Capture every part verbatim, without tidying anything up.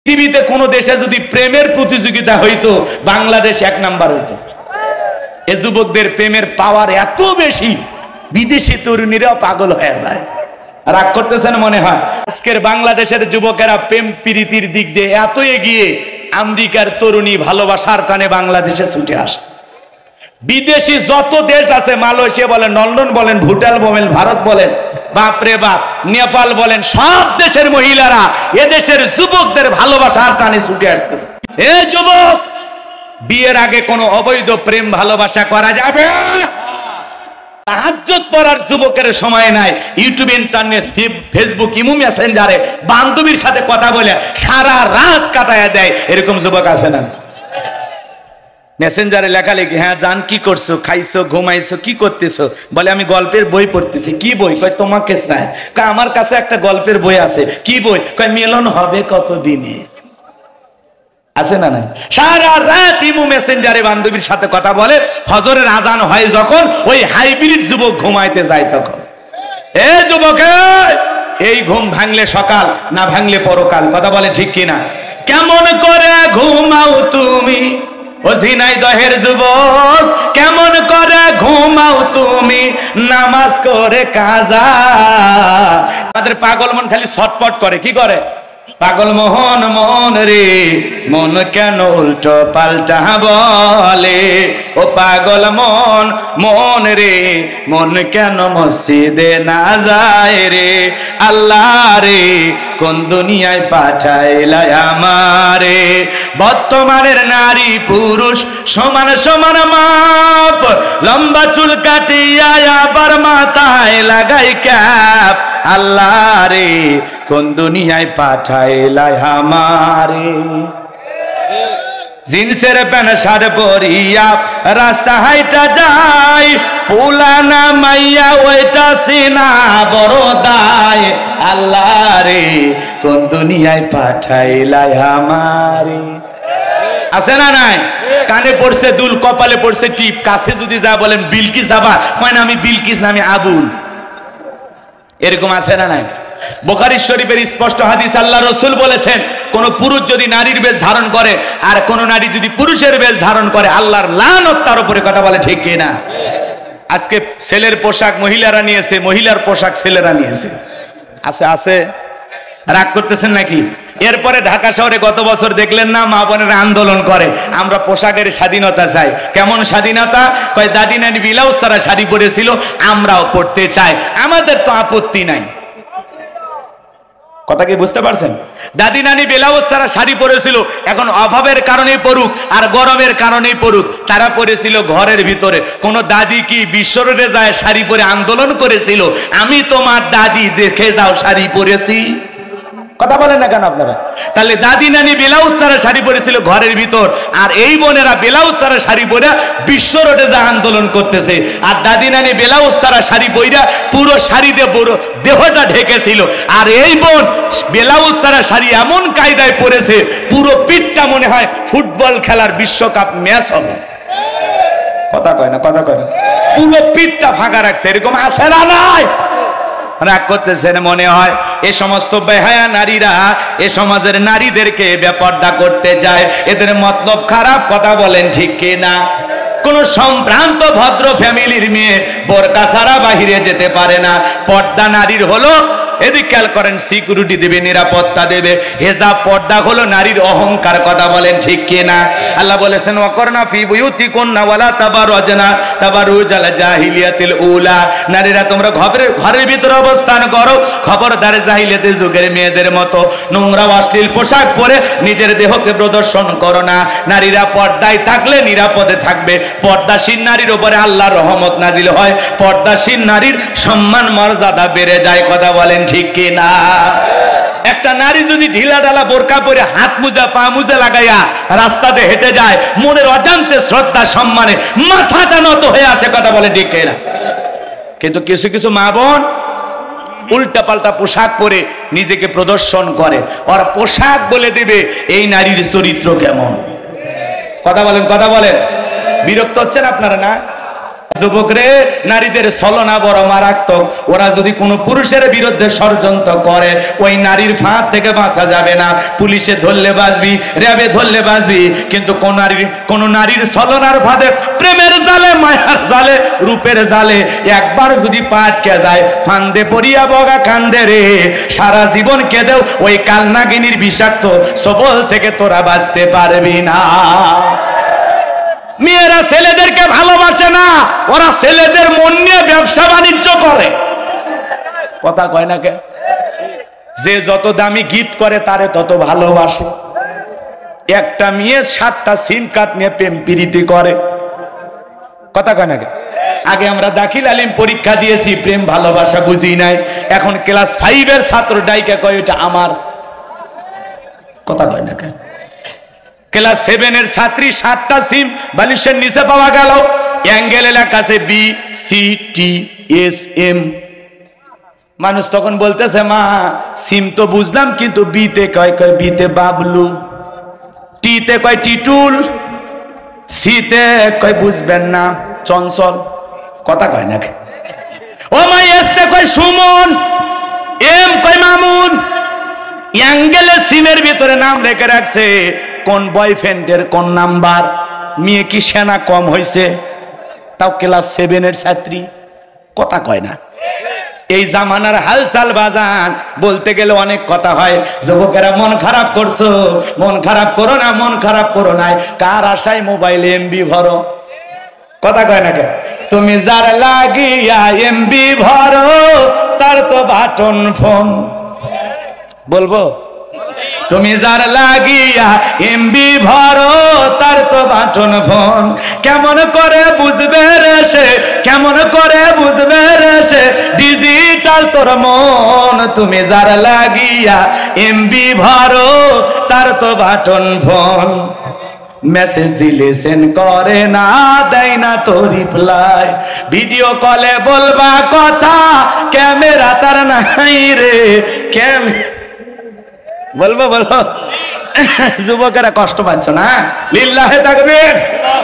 পৃথিবীতে কোন দেশে যদি প্রেমের প্রতিযোগিতা হইতো বাংলাদেশ এক নাম্বার হইতো। এই যুবকদের প্রেমের পাওয়ার এত বেশি, বিদেশি তরুণীরাও পাগল হয়ে যায়। রাগ করতেছেন মনে হয়? আজকের বাংলাদেশের যুবকেরা প্রেম প্রীতির দিক দিয়ে এত এগিয়ে, আমেরিকার তরুণী ভালোবাসার টানে বাংলাদেশে ছুটে আসে। বিদেশি যত দেশ আছে, মালয়েশিয়া বলেন, লন্ডন বলেন, ভুটান বলেন, ভারত বলেন, বাপরে বাপ, নেপাল বলেন, সব দেশের মহিলারা এদেশের যুবকদের ভালোবাসার টানে ছুটে আসতেছে। এ যুবক, বিয়ের আগে কোনো অবৈধ প্রেম ভালোবাসা করা যাবে? তাহাজ্জুদ পড়ার যুবকের সময় নাই, ইউটিউব, ইন্টারনেট, ফেসবুক, ইমো, মেসেঞ্জারে বান্ধবীর সাথে কথা বলে সারা রাত কাটায়া দেয়, এরকম যুবক আছে না? মেসেঞ্জারে লেখালেখি, হ্যাঁ জান কি করছো, খাইছো, ঘুমাইছো, কি করতেছো? বলে আমি গল্পের বই পড়তেছি। কি বই? কয় তোমাকে চাই। কয় আমার কাছে একটা গল্পের বই আছে। কি বই? কয় মিলন হবে কতদিনে। আছে না না? সারা রাত ইমো, মেসেঞ্জারে বান্ধবীর সাথে কথা বলে, ফজরের আজান হয় যখন, ওই হাইব্রিড যুবক ঘুমাইতে যায় তখন। এ যুবক, এই ঘুম ভাঙলে সকাল, না ভাঙলে পরকাল। কথা বলে ঠিক কিনা? কেমন করে ঘুমাও তুমি ও ঝিনাইদহের যুবক, কেমন করে ঘুমাও তুমি নামাজ করে কাজা? আমাদের পাগল মন খালি ছটপট করে। কি করে? পাগল মোহন মন রে, মন কেন উল্টো পাল্টা বলে? ও পাগল মন মন রে, মন কেন মসজিদে না যায় রে? আল্লাহ রে, কোন দুনিয়ায় পাঠাইলা আমারে? বর্তমানের নারী পুরুষ সমান সমান মাপ, লম্বা চুল কাটিয়া আবার মাথায় লাগাই ক্যাপ। আল্লাহ রে, কোন দুনিয়ায় পাঠাইলা আমারে? জিন্সের প্যান্ট শার্ট পরিয়া রাস্তা হাইটা যায়, পুলানা মাইয়া ওইটা সিনা বড় দায়। আল্লাহ রে, কোন দুনিয়ায় পাঠাইলা আমারে? আছে না নাই? কানে পড়ছে দুল, কপালে পড়ছে টিপ, কাছে যদি যা বলেন বিলকিস যাবা, কয় না আমি বিলকিস না, আমি আবুল। এরকম আছে না নাই? বুখারী শরীফের স্পষ্ট হাদিস, আল্লাহ রাসূল বলেছেন, কোন পুরুষ যদি নারীর বেশ ধারণ করে আর কোন নারী যদি পুরুষের বেশ ধারণ করে, আল্লাহর লানত তার উপরে। কথা বলে ঠিক কিনা? আজকে ছেলের পোশাক মহিলারা নিয়েছে, মহিলার পোশাক ছেলেরা নিয়েছে। আছে আছে? রাগ করতেছেন নাকি? এরপরে ঢাকা শহরে গত বছর দেখলেন না, মা বোনেরা আন্দোলন করে, আমরা পোশাকের স্বাধীনতা চাই। কেমন স্বাধীনতা? কয় দাদি নানি ব্লাউজ ছাড়া শাড়ি পরেছিল, আমরাও পড়তে চাই, আমাদের তো আপত্তি নাই। কথা কি বুঝতে পারছেন? দাদি নানি ব্লাউজ ছাড়া শাড়ি পরেছিল, এখন অভাবের কারণেই পড়ুক আর গরমের কারণেই পড়ুক, তারা পরেছিল ঘরের ভিতরে। কোন দাদি কি বিশ্ব রোডে যায় শাড়ি পরে আন্দোলন করেছিল? আমি তোমার দাদি, দেখে যাও শাড়ি পরেছি। কথা বলেন না কেন আপনারা? তাহলে দাদি নানি ব্লাউজ ছাড়া শাড়ি পরেছিল ঘরের ভিতর, আর এই বোনেরা ব্লাউজ ছাড়া শাড়ি পরে বিশ্ব রোডে যা আন্দোলন করতেছে। আর দাদি নানি ব্লাউজ ছাড়া শাড়ি পরে পুরো শাড়িতে পুরো দেহটা ঢেকেছিল, আর এই বোন ব্লাউজ ছাড়া শাড়ি এমন কায়দায় পরেছে পুরো পিঠটা মনে হয় ফুটবল খেলার বিশ্বকাপ ম্যাচ হবে। কথা কয় না? কথা কয় না? পুরো পিঠটা ফাঁকা রাখছে। এরকম আছে না নাই? রাগ করতেছেন মনে হয়? এ সমস্ত বেহায়া নারীরা এ সমাজের নারীদেরকে বেপর্দা করতে চায়, এদের মতলব খারাপ। কথা বলেন ঠিক কিনা? কোন সম্ভ্রান্ত ভদ্র ফ্যামিলির মেয়ে বোরকা ছাড়া বাহিরে যেতে পারে না। পর্দা নারীর হলো, এদিকে খেয়াল করেন, সিকিউরিটি দেবে, নিরাপত্তা দেবে। হেজাব, পর্দা হলো নারীর অহংকার। কথা বলেন ঠিক কিনা? আল্লাহ বলেছেন, ওয়াকরনা ফি বুয়ুতিকুন্না ওয়ালা তাবাররাজনা তাবাররুজাল জাহিলিয়াতিল উলা। নারীরা তোমরা ঘরের ঘরের ভিতরে অবস্থান করো, খবরদার জাহিলিয়াতের যুগের মেয়েদের মতো নোংরা অশ্লীল পোশাক পরে নিজের দেহকে প্রদর্শন করো না। নারীরা পর্দায় থাকলে নিরাপদে থাকবে। পর্দাশীল নারীর উপরে আল্লাহর রহমত নাজিল হয়, পর্দাশীল নারীর সম্মান মর্যাদা বেড়ে যায়। কথা বলেন ঠিক কিনা? একটা নারী যদি ঢিলা ঢালা বোরকা পরে হাত মোজা পা মোজা লাগাইয়া রাস্তাতে হেঁটে যায়, মনের অজান্তে শ্রদ্ধা সম্মানে মাথাটা নত হয়ে আসে। কথা বলে ঠিক কিনা? কিন্তু কিছু কিছু মা বোন উল্টা পাল্টা পোশাক পরে নিজেকে প্রদর্শন করে, ওর পোশাক বলে দিবে এই নারীর চরিত্র কেমন। কথা বলেন? কথা বলেন? বিরক্ত হচ্ছেন আপনারা না? যুবক রে, নারীদের ছলনা বড় মারাত্মক। ওরা যদি কোনো পুরুষের বিরুদ্ধে ষড়যন্ত্র করে, ওই নারীর ফাঁদ থেকে বাঁচা যাবে না। পুলিশে ধরলে বাঁচবি, র্যাবে ধরলে বাঁচবি, কিন্তু কোন নারীর কোন নারীর ছলনার ফাঁদে, প্রেমের জালে, মায়ার জালে, রূপের জালে একবার যদি পা আটকে যায়, ফান্দে পড়িয়া বগা কান্দে রে, সারা জীবন কেঁদেও ওই কালনাগিনীর বিষাক্ত সবল থেকে তোরা বাঁচতে পারবি না। মেয়েরা ছেলেদেরকে ভালোবাসে না, ওরা ছেলেদের মন নিয়ে ব্যবসা বাণিজ্য করে। কথা কয় না কে? যে যত দামি গিফট করে তারে তত ভালোবাসে। একটা মেয়ে সাতটা সিম কার্ড নিয়ে প্রেম প্রীতি করে। কথা কয় না কে? আগে আমরা দাখিল আলিম পরীক্ষা দিয়েছি, প্রেম ভালোবাসা বুঝি নাই। এখন ক্লাস ফাইভের ছাত্র ডাইকা কয় এটা আমার। কথা কয় না কে? ক্লাস সেভেনের ছাত্রী সাতটা সিম বালিশের নিচে পাওয়া গেল, অ্যাঙ্গেল লেখা আছে B C T S M. মানুষ তখন বলতেছে, মা সিম তো বুঝলাম, কিন্তু বিতে কয় কয় বিতে বাবলু, টিতে কয় টিটুল, সিতে কয় বুঝবেন না চঞ্চল। কথা কয় না? ও মা এসতে কয় সুমন, এম কয় মামুন। অ্যাঙ্গেলে সিমের ভিতরে নাম রেখে রাখছে কোন বয়ফ্রেন্ডের কোন নাম্বার। মেয়ে কি সেনা কম হয়েছে? তাও ক্লাস সেভেনের ছাত্রী। কথা কয় না? এই জামানার হালচাল বাজান বলতে গেলে অনেক কথা হয়। যুবকেরা মন খারাপ করছো, মন খারাপ করো না, মন খারাপ করো না। কার আশায় মোবাইলে এমবি ভরো? কথা কয় না কে? তুমি যার লাগিয়া এমবি ভরো, তার তো বাটন ফোন। বলবো? তুমি যার লাগিয়া এমবি ভরো, তার তো বাটন ফোন। কেমন করে বুঝবে রে সে, কেমন করে বুঝবে রে সে, ডিজিটাল তোর মন। তুমি যার লাগিয়া এমবি ভরো, তার তো বাটন ফোন। মেসেজ দিলে সেন্ড করে না, দেয় না তো রিপ্লাই। ভিডিও কলে বলবা কথা, ক্যামেরা তার নাই রে। ক্যামেরা বলবো বলবো? যুবকেরা কষ্ট পাচ্ছ না? লিল্লাহে তাকবীর।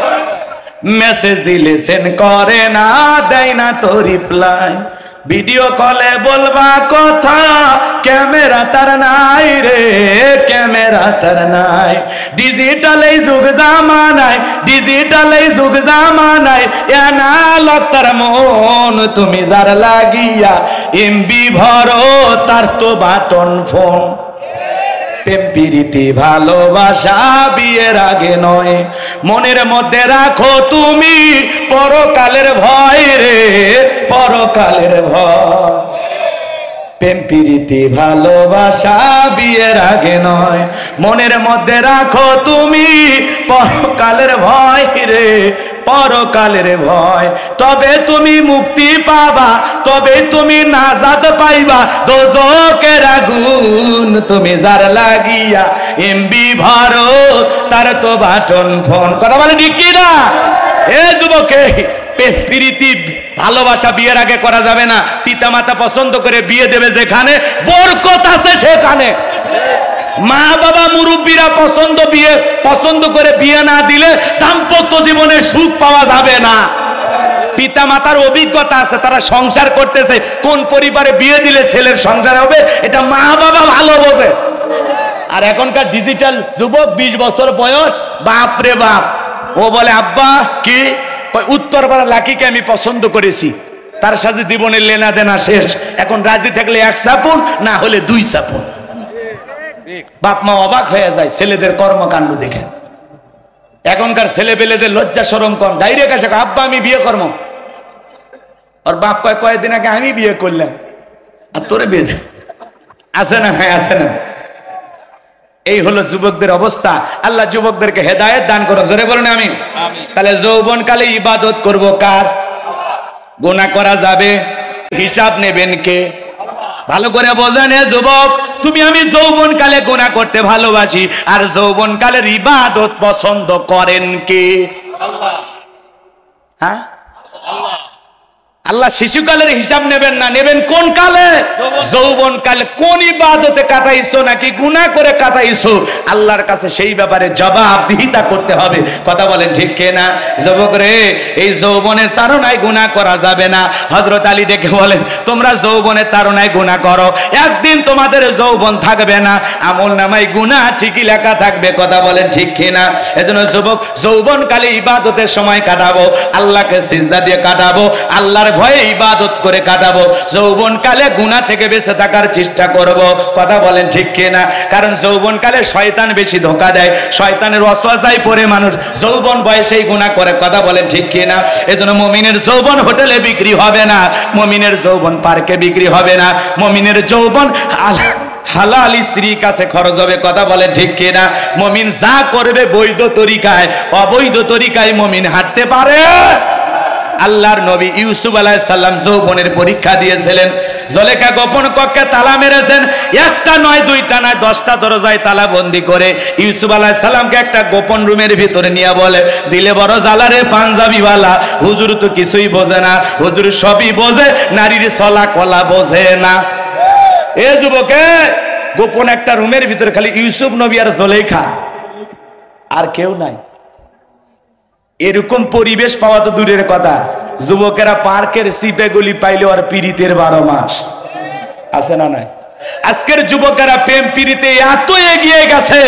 মেসেজ দিলে সেন্ড করে না, দেয় না তো রিপ্লাই। ভিডিও কলে বলবা কথা, ক্যামেরা তার নাই রে, ক্যামেরা তার নাই। ডিজিটাল এই যুগ জামানায়, ডিজিটাল এই যুগ জামানায়, এনালগ তার মন। তুমি যার লাগিয়া এমবি ভরো, তার তো বাটন ফোন। প্রেম প্রীতি ভালোবাসা বিয়ের আগে নয়, মনের মধ্যে রাখো তুমি পরকালের ভয় রে, পরকালের ভয়। প্রেম প্রীতি ভালোবাসা বিয়ের আগে নয়, মনের মধ্যে রাখো তুমি পরকালের ভয় রে, পরকালের ভয়। তবে তুমি মুক্তি পাবা, তবে তুমি নাজাত পাইবা দোজকের আগুন। তুমি যার লাগিয়া এমবি ভরো, তার তো বাটন ফোন। কথা বলে ঠিক কি না? এ যুবকে, প্রীতি ভালোবাসা বিয়ের আগে করা যাবে না। পিতা মাতা পছন্দ করে বিয়ে দেবে যেখানে, বরকত আছে সেখানে। মা বাবা মুরব্বীরা পছন্দ বিয়ে পছন্দ করে বিয়ে না দিলে দাম্পত্য জীবনে সুখ পাওয়া যাবে না। পিতা মাতার অভিজ্ঞতা আছে, তারা সংসার করতেছে, কোন পরিবারে বিয়ে দিলে ছেলের সংসার হবে এটা মা বাবা ভালো বোঝে। আর এখনকার ডিজিটাল যুবক, বিশ বছর বয়স, বাপ রে বাপ, ও বলে আব্বা কি উত্তর পাড়া লাকিকে আমি পছন্দ করেছি, তার সাথে জীবনের লেনা দেনা শেষ। এখন রাজি থাকলে এক চাপুন, না হলে দুই চাপুন। বাপ মা অবাক হয়ে যায় ছেলেদের কর্মকাণ্ড দেখে। এখনকার ছেলে পেলেদের লজ্জা শরম কম, ডাইরেক্ট আসে আব্বা আমি বিয়ে করব। আর বাপ কয় কয়েকদিন আগে আমি বিয়ে করলাম, আর তোরে বিয়ে আছে না? হ্যাঁ আছে না? এই হলো যুবকদের অবস্থা। আল্লাহ যুবকদেরকে হেদায়েত দান করুন, জোরে বলুন আমিন। তাহলে যৌবনকালে ইবাদত করব কার? গুনাহ করা যাবে, হিসাব নেবেন কে? ভালো করে বোঝেন এ যুবক, তুমি আমি যৌবনকালে গুনাহ করতে ভালোবাসি, আর যৌবনকালের ইবাদত পছন্দ করেন কে? আল্লাহ। হ্যাঁ, আল্লাহ শিশুকালের হিসাব নেবেন না, নেবেন কোন কালে? যৌবন কালে। কোন ইবাদতে কাটাইছো নাকি গুনাহ করে কাটাইছো, আল্লাহর কাছে সেই ব্যাপারে জবাবদিহিতা করতে হবে। কথা বলেন ঠিক কিনা? যুবক রে, এই যৌবনের তাড়নায় গুনাহ করা যাবে না। হযরত আলী ডেকে বলেন, তোমরা যৌবনের তাড়নায় গুনাহ করো, একদিন তোমাদের যৌবন থাকবে না, আমলনামায় গুনাহ ঠিকই লেখা থাকবে। কথা বলেন ঠিক কিনা? এজন্য যুবক, যৌবন কালে ইবাদতের সময় কাটাবো, আল্লাহকে সিজদা দিয়ে কাটাবো, আল্লাহর ভয়ে ইবাদত করে কাটাবো। যৌবন কালে গুনাহ থেকে বেঁচে থাকার চেষ্টা করব। কথা বলেন ঠিক কিনা? কারণ যৌবন কালে শয়তান বেশি ধোঁকা দেয়, শয়তানের ওয়াসওয়াসায় পড়ে মানুষ যৌবন বয়সেই গুনাহ করে। কথা বলেন ঠিক কিনা? এজন্য মুমিনের যৌবন হোটেলে বিক্রি হবে না, মুমিনের যৌবন পার্কে বিক্রি হবে না, মুমিনের যৌবন হালাল স্ত্রীর কাছে খরচ হবে। কথা বলেন ঠিক কিনা? মুমিন যা করবে বৈধ তরিকায়, অবৈধ তরিকায় মুমিন হাঁটতে পারে। আল্লাহর নবী ইউসুফ আলাইহিস সালাম যৌবনের পরীক্ষা দিয়েছিলেন। জুলেখা গোপন কক্ষে তালা মেরেছেন, একটা নয়, দুইটা নয়, দশটা দরজায় তালা বন্দি করে ইউসুফ আলাইহিস সালামকে একটা গোপন রুমের ভিতরে নিয়ে বলে, দিলে বড় জ্বালারে পাঞ্জাবিওয়ালা, হুজুর তো কিছুই বোঝে না, হুজুর সবই বোঝে, নারীর ছলা কলা বোঝে না। এ যুবকে, গোপন একটা রুমের ভিতরে খালি ইউসুফ নবী আর জুলেখা, আর কেউ নাই। এরকম পরিবেশ পাওয়া তো দূরের কথা, যুবকেরা পার্কের সিপে গুলি পাইলে আর পীড়িতের বারো মাস আছে না নাই? আজকের যুবকেরা প্রেম পীড়িতে এত এগিয়ে গেছে,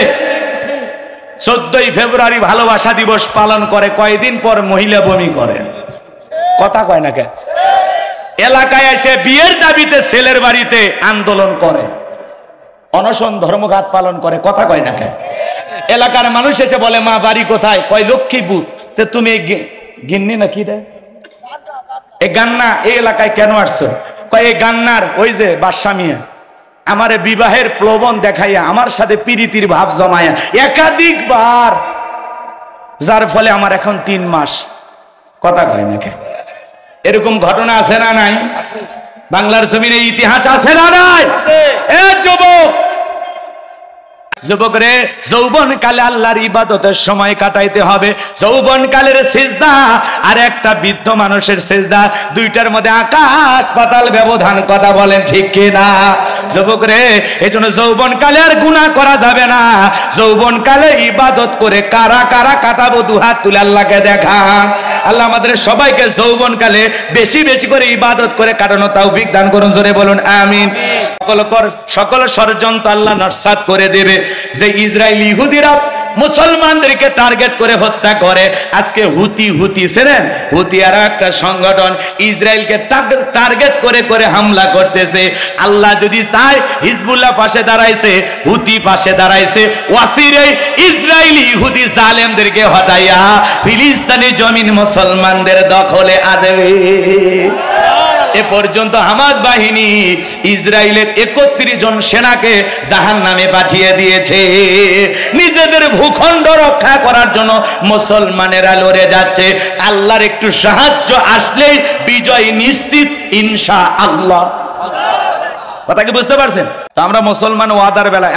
চোদ্দই ফেব্রুয়ারি ভালোবাসা দিবস পালন করে, কয়দিন পর মহিলা বমি করে। কথা কয় না কে? এলাকায় এসে বিয়ের দাবিতে ছেলের বাড়িতে আন্দোলন করে, অনশন ধর্মঘাত পালন করে। কথা কয় না কে? এলাকার মানুষ এসে বলে, মা বাড়ি কোথায়? কয় লক্ষ্মীপুর। তে তুমি গিন্নি না কি রে? এই গান্না এই এলাকায় কেন আসছো? কয় এই গান্নার ওই যে বাদশা মিয়া আমারে বিবাহের প্রলোভন দেখাইয়া আমার সাথে প্রীতির ভাব জমায়া একাধিকবার, যার ফলে আমার এখন তিন মাস। কথা কয় না কে? এরকম ঘটনা আছে না নাই? বাংলার জমিনে ইতিহাস আছে না নাই? এ যুবক, যুবক রে, যৌবন কালে আল্লাহর ইবাদতের সময় কাটাইতে হবে। যৌবন কালের সিজদা আর একটা বৃদ্ধ মানুষের সিজদা, দুইটার মধ্যে আকাশ পাতাল ব্যবধান। কথা বলেন ঠিক কিনা? যুবক রে, এজন্য যৌবন কালে আর গুনাহ করা যাবে না। যৌবন কালে ইবাদত করে কারা কারা কাটাবো, দুহাত তুলে আল্লাহকে দেখা। আল্লাহ আমাদের সবাইকে যৌবন কালে বেশি বেশি করে ইবাদত করে কাটানো তৌফিক দান করুন। জোরে বলুন আমিন। সকল কর সকল ষড়যন্ত্র আল্লাহ নস্যাৎ করে দেবে। যে ইসরায়েল ইহুদিরা মুসলমানদেরকে টার্গেট করে হত্যা করে, আজকে হুতি হুতি ছিলেন হুতি আর একটা সংগঠন ইসরায়েলকে টার্গেট করে করে হামলা করতেছে। আল্লাহ যদি চায়, হিজবুল্লাহ পাশে দাঁড়াইছে, হুতি পাশে দাঁড়াইছে, ওয়াসিরে ইসরায়েলি ইহুদি জালেমদেরকে হটাইয়া ফিলিস্তিনি জমিন মুসলমানদের দখলে আনবে। এ পর্যন্ত হামাস বাহিনী ইসরায়েলের একত্রিশ জন সেনাকে জাহান্নামে পাঠিয়ে দিয়েছে। নিজেদের ভূখণ্ড রক্ষা করার জন্য মুসলমানেরা লড়ে যাচ্ছে। আল্লাহর একটু সাহায্য আসলেই বিজয় নিশ্চিত ইনশাআল্লাহ। কথা কি বুঝতে পারছেন? তো আমরা মুসলমান ওয়াদার বেলায়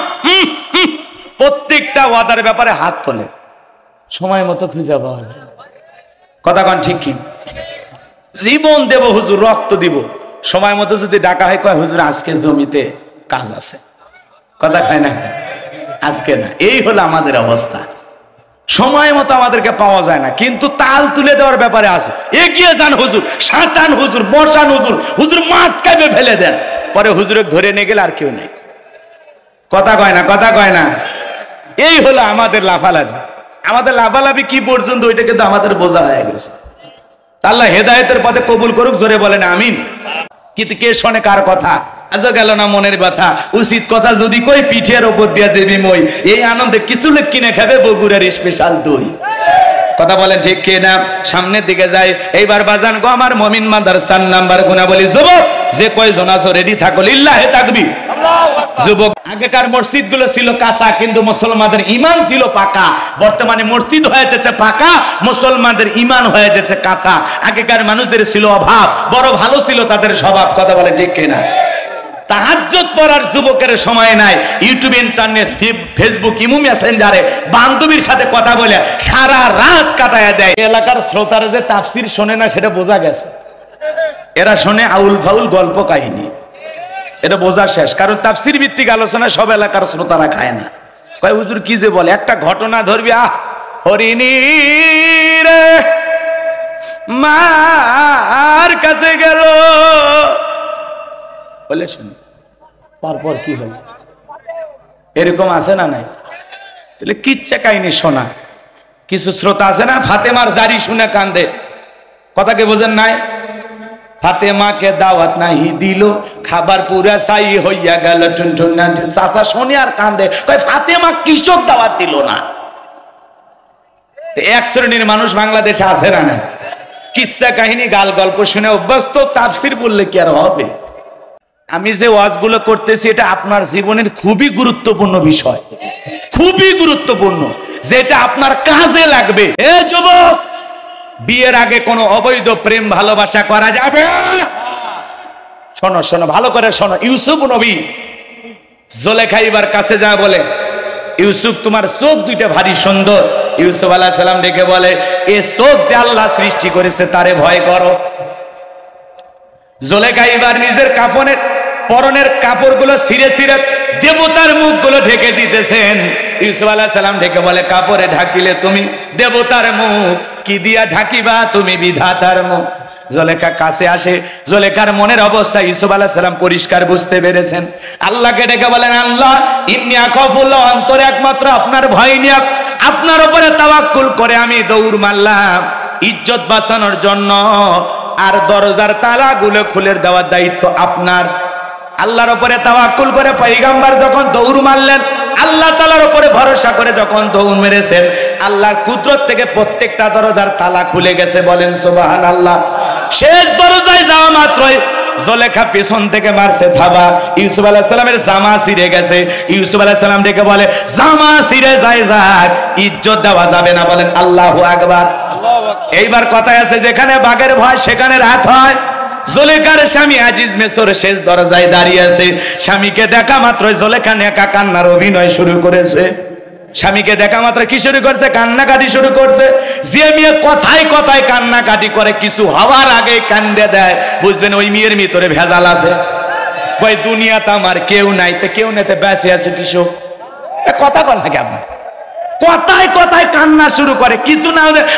প্রত্যেকটা ওয়াদার ব্যাপারে হাত তোলে, সময় মতো খুঁজে পাওয়া যায়। কথা কন ঠিক কি? জীবন দেব হুজুর, রক্ত দিব, সময় মতো যদি ডাকা হয়, কয় হুজুর আজকে জমিতে কাজ আছে। কথা খায় না, আজকে না। এই হলো আমাদের অবস্থা। সময় মতো আমাদেরকে পাওয়া যায় না, কিন্তু তাল তুলে দেওয়ার ব্যাপারে আছে। এগিয়ে যান হুজুর, সাঁটান হুজুর, বসান হুজুর, হুজুর মাঠ কাইবে ফেলে দেন, পরে হুজুরে ধরে নিয়ে গেলে আর কেউ নেই। কথা কয় না, কথা কয় না। এই হলো আমাদের লাফালাফি। আমাদের লাফালাফি কি পর্যন্ত, ওইটা কিন্তু আমাদের বোঝা হয়ে গেছে। আল্লাহ হেদায়েতের পথে কবুল করুক। জোরে বলেন আমিন। কিন্তু কে শোনে কার কথা? আজও গেল না মনের ব্যথা। উচিত কথা যদি কই, পিঠের ওপর দিয়ে যাবি মই। এই আনন্দে কিছু লোক কিনে খাবে বগুড়ার স্পেশাল দই। কথা বলেন ঠিক কিনা? সামনের দিকে যাই। এইবার বাজান গো আমার মুমিন মাদ্রাসার নাম্বার গুনা বলি, যুবক যে কয়জন আছো রেডি থাকো, লিল্লাহে তাকবীর। যুবক, আগেকার মসজিদ গুলো ছিল কাঁচা, কিন্তু মুসলমানদের ইমান ছিল পাকা। বর্তমানে মসজিদ হয়ে যাচ্ছে পাকা, মুসলমানদের ইমান হয়ে যাচ্ছে কাঁচা। আগেকার মানুষদের ছিল অভাব, বড় ভালো ছিল তাদের স্বভাব। কথা বলে ঠিক কিনা? তাহাজ্জুদ পড়ার যুবকের সময় নাই। ইউটিউব, ইন্টারনেট, ফেসবুক, ইমো মেসেঞ্জারে বান্ধবীর সাথে কথা বলে সারা রাত কাটায় দেয়। এলাকার শ্রোতারা যে তাফসীর শোনে না, সেটা বোঝা গেছে। এরা শোনে আউল ফাউল গল্প কাহিনী, এটা বোঝা শেষ। কারণ তাফসীর ভিত্তিক আলোচনা সব এলাকার শ্রোতারা খায় না। কয় হুজুর কি যে বলে, একটা ঘটনা ধরবি, আহ হরিণী রে মার কাছে গেল বলে শুনি, তারপর কি হল, এরকম আছে না নাই? তাহলে কিচ্ছা কাহিনী শোনা। কিছু শ্রোতা আছে না ফাতেমার জারি শুনে কান্দে, কথাকে বোঝেন নাই? ফাতেমাকে দাওয়াত নাহি দিল, খাবার পুরা সাই হইয়া গেল, টুনটুন চাচা শুনে আর কান্দে, কয় ফাতেমা কৃষক দাওয়াত দিল না। এক শ্রেণীর মানুষ বাংলাদেশে আছে না না, কিচ্ছা কাহিনী গাল গল্প শুনে অভ্যস্ত, তাফসীর বললে কি আর হবে? আমি যে ওয়াজগুলো করতেছি এটা আপনার জীবনের খুবই গুরুত্বপূর্ণ বিষয়, খুবই গুরুত্বপূর্ণ, যেটা আপনার কাজে লাগবে। এ যুবক, বিয়ের আগে কোনো অবৈধ প্রেম ভালোবাসা করা যাবে? শোনো শোনো ভালো করে শোনো। ইউসুফ নবী জুলেখা এবার কাছে যা বলে, ইউসুফ তোমার চোখ দুইটা ভারী সুন্দর। ইউসুফ আলাইহিস সালাম ডেকে বলে, এ চোখ যে আল্লাহ সৃষ্টি করেছে তারে ভয় করো। জুলেখা এবার নিজের কাফনের পরনের কাপড়গুলো ছিঁড়ে ছিঁড়ে দেবতার মুখগুলো ঢেকে দিতেছেন। ইউসুফ আলাইহিস সালাম ডেকে বলে, কাপড়ে ঢাকিলে তুমি দেবতার মুখ, কি দিয়া ঢাকিবা তুমি বিধাতার মুখ। জুলেখা কাছে আসে, জুলেখার মনের অবস্থা ইউসুফ আলাইহিস সালাম পরিষ্কার বুঝতে পেরেছেন। আল্লাহকে ডেকে বলেন, আল্লাহ ইন্নী আখাফুল্লাহ, অন্তরে একমাত্র আপনার ভয় নিয়ে আপনার উপরে তাওয়াক্কুল করে আমি দৌড় মারলাম ইজ্জত বাঁচানোর জন্য, আর দরজার তালাগুলো খুলে দেওয়ার দায়িত্ব আপনার। আল্লাহর উপরে তাওয়াক্কুল করে পয়গম্বর যখন দৌড় মারলেন, আল্লাহ তাআলার উপরে ভরসা করে যখন দৌড় মেরেছেন, আল্লাহর কুদরত থেকে প্রত্যেকটা দরজার তালা খুলে গেছে। বলেন সুবহানাল্লাহ। শেষ দরজায় যাওয়া মাত্রই জুলেখা পেছন থেকে মারছে থাবা, ইউসুফ আলাইহিস সালামের জামা ছিঁড়ে গেছে। ইউসুফ আলাইহিস সালাম ডেকে বলে, জামা ছিঁড়ে যায় যাক, ইজ্জত দেওয়া যাবে না। বলেন আল্লাহু আকবার। এইবার কথায় আছে, যেখানে বাঘের ভয় সেখানে রাত হয়। জুলেখার স্বামী আজিজ মিসর শেষ দরজায় দাঁড়িয়ে আছে। স্বামীকে দেখা মাত্রই জুলেখা নেকা কান্নার অভিনয় শুরু করেছে। স্বামীকে দেখা মাত্র কি শুরু করছে? কান্নাকাটি শুরু করছে। যে মেয়ে কথায় কথায় কান্নাকাটি করে, কিছু হওয়ার আগে কান্দে দেয়, বুঝবেন ওই মেয়ের ভিতরে ভেজাল আছে। ওই দুনিয়াতে আমার কেউ নাই, তো কেউ নেতে বেঁচে আছে কিছু কথা বল নাকি আপনার? কথায় কথায় কান্না শুরু করে, কিছু না হলে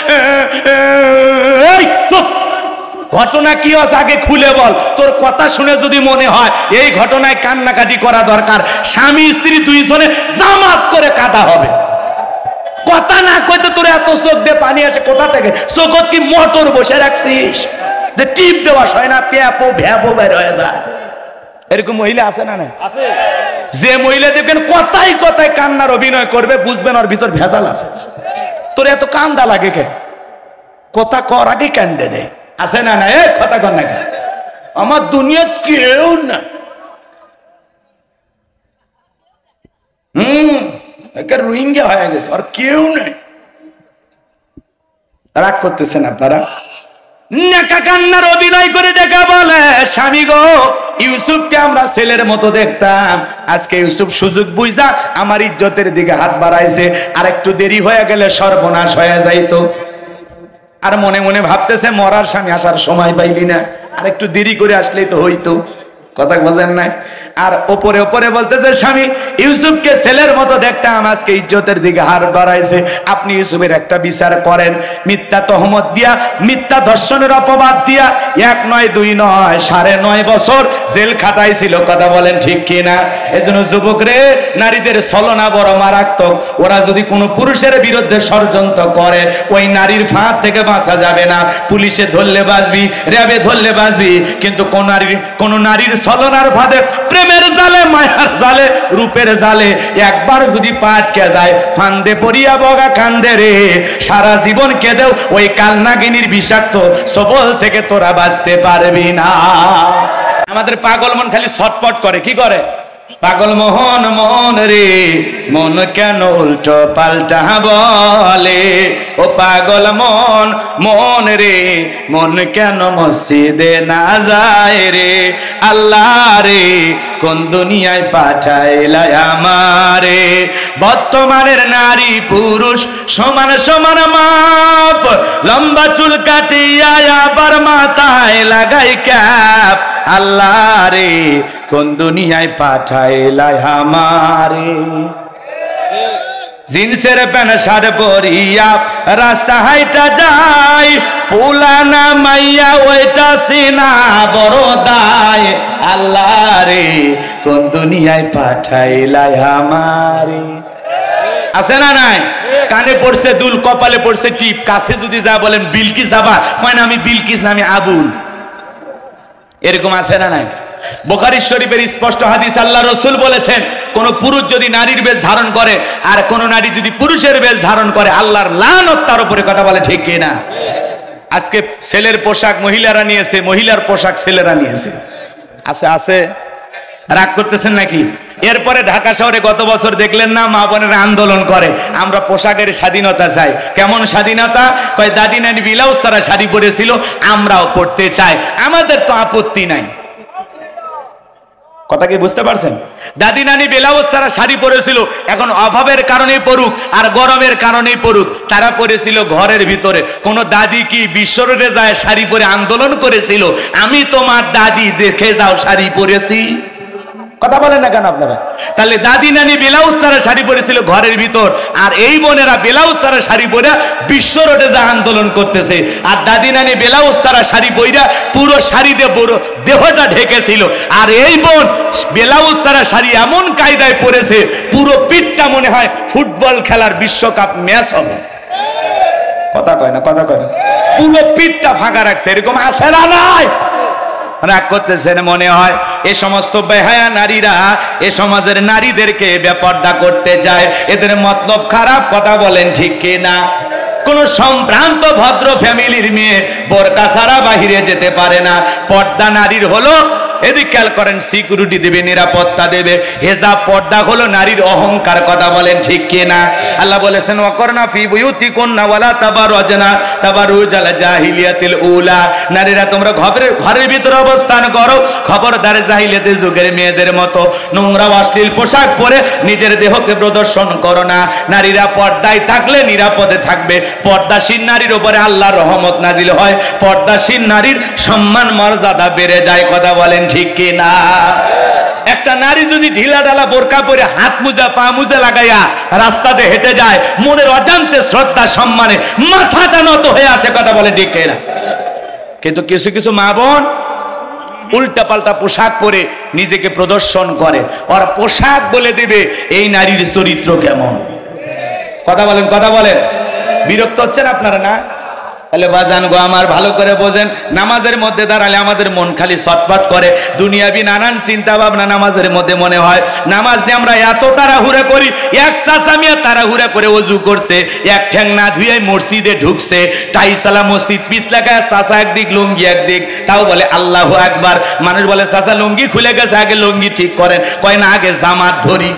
এই চুপ, ঘটনা কি আছে আগে খুলে বল। তোর কথা শুনে যদি মনে হয় এই ঘটনায় কান্নাকাটি করা দরকার, স্বামী স্ত্রী দুইজনে জামাত করে কাঁদা হবে। কথা না কইতে তোর এত চোখ দিয়ে পানি আসে কোথা থেকে? চোখত কি মোটর বসে রাখছিস যে টিপ দেওয়া হয় না, পেপো ভ্যাপো বের হয়ে যায়? এরকম মহিলা আছে না? না আছে। যে মহিলা দেখবেন কথাই কথায় কান্নার অভিনয় করবে, বুঝবেন ওর ভিতর ভেজাল আছে। তোর এত কান্দা লাগে কে? কথা কর আগে কান্দে দেয়, আছে না? না এই কথা কর না, আমার দুনিয়াত কেউ না। হম একে রোহিঙ্গা হয়ে গেছে, আর কেউ নাই। রাগ করতেছেন আপনারা? নেকা কান্নার অভিনয় করে দেখা বলে, স্বামী গো, ইউসুফকে আমরা ছেলের মতো দেখতাম, আজকে ইউসুফ সুযোগ বুঝা আমার ইজ্জতের দিকে হাত বাড়াইছে, আর একটু দেরি হয়ে গেলে সর্বনাশ হয়ে যাইতো। আর মনে মনে ভাবতেছে, মরার স্বামী আসার সময় পাইবি না, আর একটু দেরি করে আসলেই তো হইতো। কথা বোঝেন নাই? আর ওপরে ওপরে বলতেছে, স্বামী ইউসুফকে ছেলের মতো দেখতাম, আজকে ইজ্জতের দিকে হাত বাড়াইছে, আপনি ইউসুফের একটা বিচার করেন। মিথ্যা তহমত দিয়া, মিথ্যা ধর্ষণের অপবাদ দিয়া এক নয় দুই নয় সাড়ে নয় বছর জেল খাটাইছিল। কথা বলেন ঠিক কিনা? এজন্য যুবক রে, নারীদের ছলনা বড় মারাত্মক। ওরা যদি কোনো পুরুষের বিরুদ্ধে ষড়যন্ত্র করে, ওই নারীর ফাঁদ থেকে বাঁচা যাবে না। পুলিশে ধরলে বাঁচবি, র্যাবে ধরলে বাঁচবি, কিন্তু কোন নারীর কোন নারীর ছলনার ফাঁদে, প্রেমের জালে, মায়ার জালে, রূপের জালে একবার যদি পা আটকে যায়, ফান্দে পড়িয়া বগা কান্দে রে, সারা জীবন কেঁদেও ওই কালনাগিনীর বিষাক্ত সবল থেকে তোরা বাঁচতে পারবি না। আমাদের পাগল মন খালি ছটপট করে, কি করে? পাগল মোহন মন রে মন কেন উল্টো পাল্টা বলে, ও পাগল মন মন রে মন কেন মসজিদে না যায় রে, আল্লাহ রে কোন দুনিয়ায় পাঠাইলা আমারে। বর্তমানের নারী পুরুষ সমান সমান মাপ, লম্বা চুল কাটিয়া আবার মাথায় লাগাই ক্যাপ, আল্লাহ রে কোন দুনিয়ায় পাঠাইলা আমারে। জিন্সের প্যান্ট শার্ট পরিয়া রাস্তা হাইটা যায়, পুলানা মাইয়া ওইটা সিনা বড় দায়, আল্লাহ রে কোন দুনিয়ায় পাঠাইলা আমারে। আছে না নাই? কানে পড়ছে দুল, কপালে পড়ছে টিপ, কাছে যদি যা বলেন বিলকিস যাবা, কয় না আমি বিলকিস না আমি আবুল। এরকম আছে না নাই? বুখারী শরীফের স্পষ্ট হাদিস, আল্লাহ রাসূল বলেছেন কোন পুরুষ যদি নারীর বেশ ধারণ করে আর কোন নারী যদি পুরুষের বেশ ধারণ করে আল্লাহর লানত তার উপরে। কথা বলে ঠিক কি না? আজকে ছেলের পোশাক মহিলারা নিয়েছে, মহিলার পোশাক ছেলেরা নিয়েছে। আছে আছে রাগ করতেছেন নাকি? এরপরে ঢাকা শহরে গত বছর দেখলেন না মা বোনেরা আন্দোলন করে, আমরা পোশাকের স্বাধীনতা চাই। কেমন স্বাধীনতা? কয় দাদি নানি ব্লাউজ ছাড়া শাড়ি পরেছিল, আমরাও পড়তে চাই, আমাদের তো আপত্তি নাই। কথা কি বুঝতে পারছেন? দাদি নানি ব্লাউজ ছাড়া শাড়ি পরেছিল, এখন অভাবের কারণে পড়ুক আর গরমের কারণেই পড়ুক, তারা পরেছিল ঘরের ভিতরে। কোন দাদি কি বিশ্বরে যায় শাড়ি পরে আন্দোলন করেছিল? আমি তোমার দাদি দেখে যাও শাড়ি পরেছি। কথা বলেন না কেন আপনারা? তাহলে দাদি নানি ব্লাউজ ছাড়া শাড়ি পরেছিল ঘরের ভিতর, আর এই বোনেরা ব্লাউজ ছাড়া শাড়ি পরে বিশ্ব রোডে যা আন্দোলন করতেছে। আর দাদি নানি ব্লাউজ ছাড়া শাড়ি পরে পুরো শাড়ি দিয়ে পুরো দেহটা ঢেকেছিল, আর এই বোন ব্লাউজ ছাড়া শাড়ি এমন কায়দায় পরেছে পুরো পিঠটা মনে হয় ফুটবল খেলার বিশ্বকাপ ম্যাচ হবে। কথা কয় না, কথা কয় না, পুরো পিঠটা ফাঁকা রাখছে। এরকম আছে না নাই? রাগ করতেছেন মনে হয়। এ সমস্ত বেহায়া নারীরা এ সমাজের নারীদেরকে বেপর্দা করতে চায়, এদের মতলব খারাপ। কথা বলেন ঠিক কি না? কোন সম্ভ্রান্ত ভদ্র ফ্যামিলির মেয়ে বোরকা ছাড়া বাহিরে যেতে পারে না। পর্দা নারীর হলো, এদিক খেয়াল করেন, সিকিউরিটি দেবে, নিরাপত্তা দেবে। হেজাব পর্দা হলো নারীর অহংকার। কথা বলেন ঠিক কি না? আল্লাহ বলেছেন ওয়াকরনা ফি বুয়ুতিকুন্না ওয়ালা তাবাররাজনা তাবাররুজাল জাহিলিয়াতিল উলা, নারীরা তোমরা ঘরের ঘরের ভিতরে অবস্থান করো, খবরদার জাহিলিয়াতের যুগের মেয়েদের মতো নোংরা অশ্লীল পোশাক পরে নিজের দেহকে প্রদর্শন করো না। নারীরা পর্দায় থাকলে নিরাপদে থাকবে। পর্দাশীল নারীর উপরে আল্লাহর রহমত নাজিল হয়, পর্দাশীল নারীর সম্মান মর্যাদা বেড়ে যায়। কথা বলেন ঠিক কি না? একটা নারী যদি ঢিলা ঢালা বোরকা পরে হাত মোজা পা মোজা লাগাইয়া রাস্তাতে হেঁটে যায়, মনের অজান্তে শ্রদ্ধা সম্মানে মাথাটা নত হয়ে আসে। কথা বলে ঠিক কি না? কিন্তু কিছু কিছু মা বোন উল্টা পাল্টা পোশাক পরে নিজেকে প্রদর্শন করে, আর পোশাক বলে দিবে এই নারীর চরিত্র কেমন। কথা বলেন, কথা বলেন। বিরক্ত হচ্ছেন আপনারা না? তাহলে বাজান গো আমার ভালো করে বোঝেন, নামাজের মধ্যে দাঁড়ালে আমাদের মন খালি ছটফট করে, দুনিয়াবি নানান চিন্তা ভাবনা নামাজের মধ্যে মনে হয়। নামাজ নিয়ে আমরা এত তাড়াহুড়া করি, এক চাচা মিয়া তাড়াহুড়া করে ওযু করছে, এক ঠ্যাং না ধুয়ে মসজিদে ঢুকছে, টাইসালা মসজিদ পিছলা গায়ে, চাচা একদিক লুঙ্গি একদিক, তাও বলে আল্লাহু আকবার। মানুষ বলে চাচা লুঙ্গি খুলে গেছে, আগে লুঙ্গি ঠিক করেন, কয় না আগে জামাত ধরি।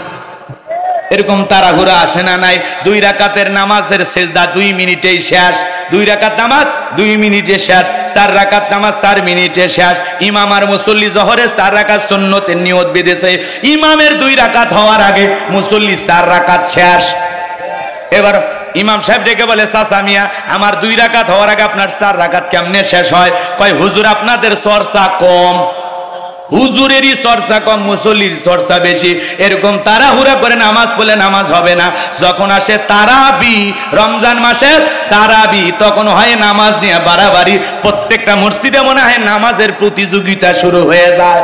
এরকম তাড়াহুড়া আসে না নাই? দুই রাকাতের নামাজের সেজদা দুই মিনিটেই শেষ, দুই রাকাত নামাজ দুই মিনিটে শেষ, চার রাকাত নামাজ চার মিনিটে শেষ। ইমাম আর মুসল্লি জহরে চার রাকাত সুন্নতের নিয়ত বেঁধেছে, ইমামের দুই রাকাত হওয়ার আগে মুসল্লি চার রাকাত শেষ। এবার ইমাম সাহেব ডেকে বলে চাচা মিয়া আমার দুই রাকাত হওয়ার আগে আপনার চার রাকাত কেমনে শেষ হয়? কয় হুজুর আপনাদের চর্চা কম, হুজুরেরই চর্চা কম, মুসল্লির চর্চা বেশি। এরকম তাড়াহুড়া করে নামাজ পড়লে নামাজ হবে না। যখন আসে তারাবি, রমজান মাসের তারাবি, তখন হয় নামাজ নিয়ে বাড়াবাড়ি, প্রত্যেকটা মসজিদে মনে হয় নামাজের প্রতিযোগিতা শুরু হয়ে যায়।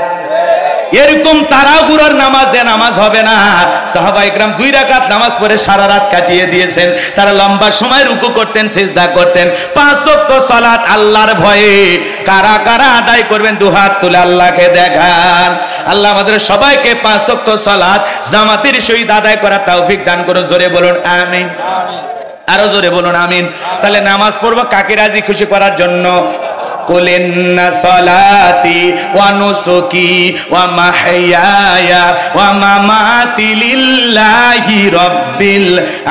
এরকম তাড়াহুড়ার নামাজ দিয়ে নামাজ হবে না। সাহাবা ইকরাম দুই রাকাত নামাজ পড়ে সারা রাত কাটিয়ে দিয়েছেন। তারা লম্বা সময় রুকু করতেন, সিজদা করতেন। পাঁচ ওয়াক্ত সালাত আল্লাহর ভয়ে কারা কারা আদায় করবেন দুহাত তুলে আল্লাহকে দেখান। আল্লাহ আমাদের সবাইকে পাঁচ ওয়াক্ত সালাত জামাতের সহিত আদায় করার তৌফিক দান করুন। জোরে বলুন আমিন, আরো জোরে বলুন আমিন। তাহলে নামাজ পড়বো কাকে রাজি খুশি করার জন্য? কুল ইন্না সলাতি ওয়া নুসুকি ওয়া মাহইয়ায়া ওয়া মামাতি লিল্লাহি রাব্বিল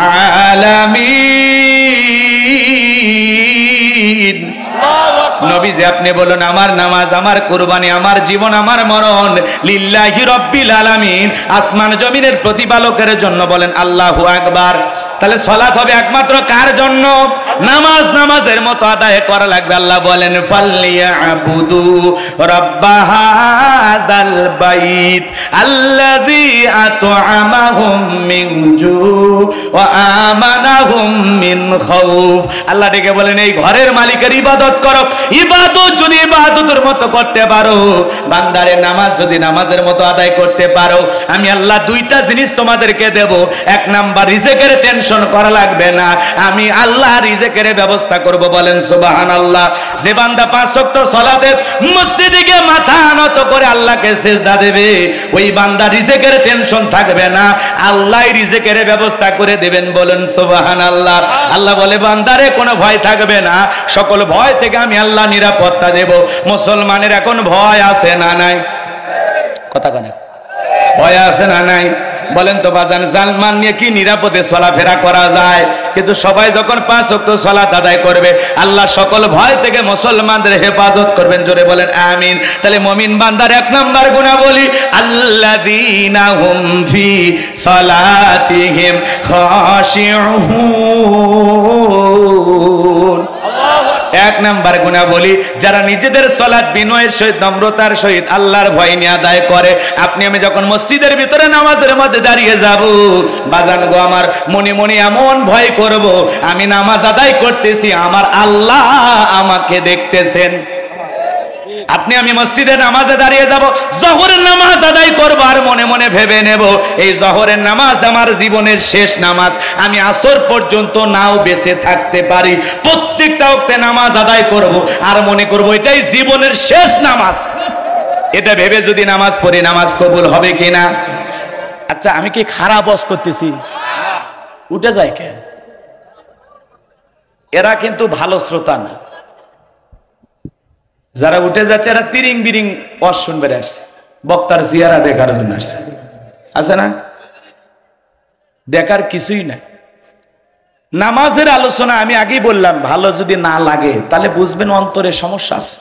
আলামিন। নবীজি আপনি বলুন আমার নামাজ, আমার কুরবানি, আমার জীবন, আমার মরণ লিল্লাহি রাব্বিল আলামিন, আসমান জমিনের প্রতিপালকের জন্য। বলেন আল্লাহু আকবার। তাহলে সালাত হবে একমাত্র কার জন্য? নামাজ নামাজের মতো আদায় করা লাগবে। আল্লাহ বলেন ফালইয়াবুদু রাব্বাহাদাল বাইত আল্লাযী আত'আমাহুম মিন জু ওয়া আমানাহুম মিন খাউফ। আল্লাহ ডেকে বলেন এই ঘরের মালিকের ইবাদত করো। ইবাদত যদি ইবাদতের মতো করতে পারো, বান্দারে নামাজ যদি নামাজের মতো আদায় করতে পারো, আমি আল্লাহ দুইটা জিনিস তোমাদেরকে দেব। এক নাম্বার, রিজিকের টেনশন করা লাগবে না, আমি আল্লাহ রিজিকের ব্যবস্থা করব। বলেন সুবহানাল্লাহ। যে বান্দা পাঁচ ওয়াক্ত সালাতে মসজিদে গিয়ে মাথা নত করে আল্লাহকে সিজদা দেবে, ওই বান্দা রিজিকের টেনশন থাকবে না, আল্লাহই রিজিকের ব্যবস্থা করে দেবেন। বলেন সুবহানাল্লাহ। আল্লাহ বলে বান্দারে কোনো ভয় থাকবে না, সকল ভয় থেকে আমি আল্লাহ নিরাপত্তা দেব। মুসলমানের এখন ভয় আছে না নাই? কথা কেন ভয় আছে না নাই? বলেন তো বাজান, জালমান নিয়ে কি নিরাপদে চলাফেরা করা যায়? কিন্তু সবাই যখন পাঁচ ওয়াক্ত সালাত আদায় করবে, আল্লাহ সকল ভয় থেকে মুসলমানদের হেফাজত করবেন। জোরে বলেন আমিন। তাহলে মুমিন বান্দার এক নাম্বার গুণাবলী আল্লাযীনা হুম ফি সালাতিহিম খাশিউন। এক নাম্বার গুণাবলী, যারা নিজেদের সালাত বিনয়ের সহিত নম্রতার সহিত আল্লাহর ভয় নিয়ে আদায় করে। আপনি আমি যখন মসজিদের ভিতরে নামাজের মধ্যে দাঁড়িয়ে যাব, বাজান গো আমার মনে মনে এমন ভয় করব, আমি নামাজ আদায় করতেছি, আমার আল্লাহ আমাকে দেখতেছেন। আপনি আমি মসজিদে নামাজে দাঁড়িয়ে যাব, জোহরের নামাজ আদায় করব, আর মনে মনে ভেবে নেব এই জোহরের নামাজ আমার জীবনের শেষ নামাজ, আমি আসর পর্যন্ত নাও বেঁচে থাকতে পারি, প্রত্যেকটা ওয়াক্তে নামাজ আদায় করব, আর মনে করব এটাই জীবনের শেষ নামাজ। এটা ভেবে যদি নামাজ পড়ি, নামাজ কবুল হবে কিনা? আচ্ছা আমি কি খারাপ বস করতেছি? উঠে যায় কে? এরা কিন্তু ভালো শ্রোতা না, যারা উঠে যাচ্ছে এরা তিরিং বিরিং ওয়াজ শুনবে আসছে, বক্তার জিয়ারা দেখার জন্য আসছে, আছে না? দেখার কিছুই নাই। নামাজের আলোচনা আমি আগেই বললাম, ভালো যদি না লাগে তাহলে বুঝবেন অন্তরে সমস্যা আছে।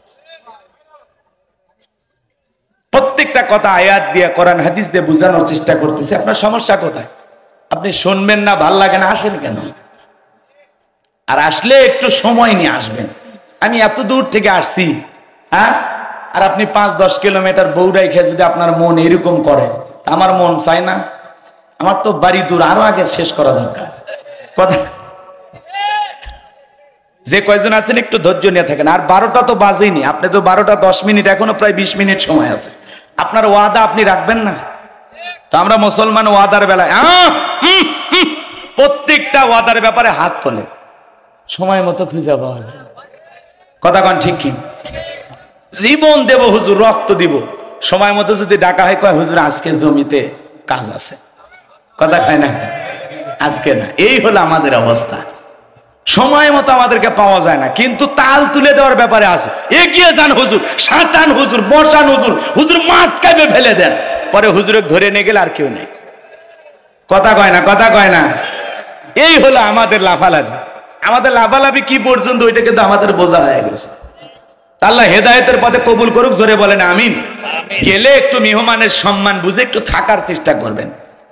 প্রত্যেকটা কথা আয়াত দিয়ে কোরআন হাদিস দিয়ে বোঝানোর চেষ্টা করতেছে। আপনার সমস্যা কোথায়? আপনি শুনবেন না, ভাল লাগে না, আসেন কেন? আর আসলে একটু সময় নিয়ে আসবেন। আমি এত দূর থেকে আসছি, হ্যাঁ, আর আপনি পাঁচ দশ কিলোমিটার বউরাই খেয়ে যদি আপনার মন এরকম করে, আমার মন চাই না। আমার তো বাড়ি দূর, আরো আগে শেষ করা দরকার। কথা যে কয়জন আছেন একটু ধৈর্য নিয়ে থাকেন। আর বারোটা তো বাজেনি, আপনি তো বারোটা দশ মিনিট, এখনো প্রায় বিশ মিনিট সময় আছে। আপনার ওয়াদা আপনি রাখবেন না? তো আমরা মুসলমান ওয়াদার বেলায় প্রত্যেকটা ওয়াদার ব্যাপারে হাত তোলে, সময় মতো খুঁজে পাওয়া যায়। কথা কন ঠিক কি? জীবন দেব হুজুর, রক্ত দিব, সময় মতো যদি ডাকা হয় কয় হুজুর আজকে জমিতে কাজ আছে, কথা কয় না, আজকে না। এই হলো আমাদের অবস্থা। সময় মতো আমাদেরকে পাওয়া যায় না, কিন্তু তাল তুলে দেওয়ার ব্যাপারে আছে। এগিয়ে যান হুজুর, সাঁটান হুজুর, বসান হুজুর, হুজুর মাঠ কাইবে ফেলে দেন, পরে হুজুরে ধরে নিয়ে গেলে আর কেউ নেই। কথা কয় না, কথা কয় না। এই হলো আমাদের লাফালাফি। আমাদের লাফালাফি কি পর্যন্ত, ওইটা কিন্তু আমাদের বোঝা হয়ে গেছে। আল্লাহ হেদায়েতের পথে কবুল করুক, জোরে বলেন আমিন। গেলে একটু মেহমানের সম্মান বুঝে একটু থাকার চেষ্টা করবেন।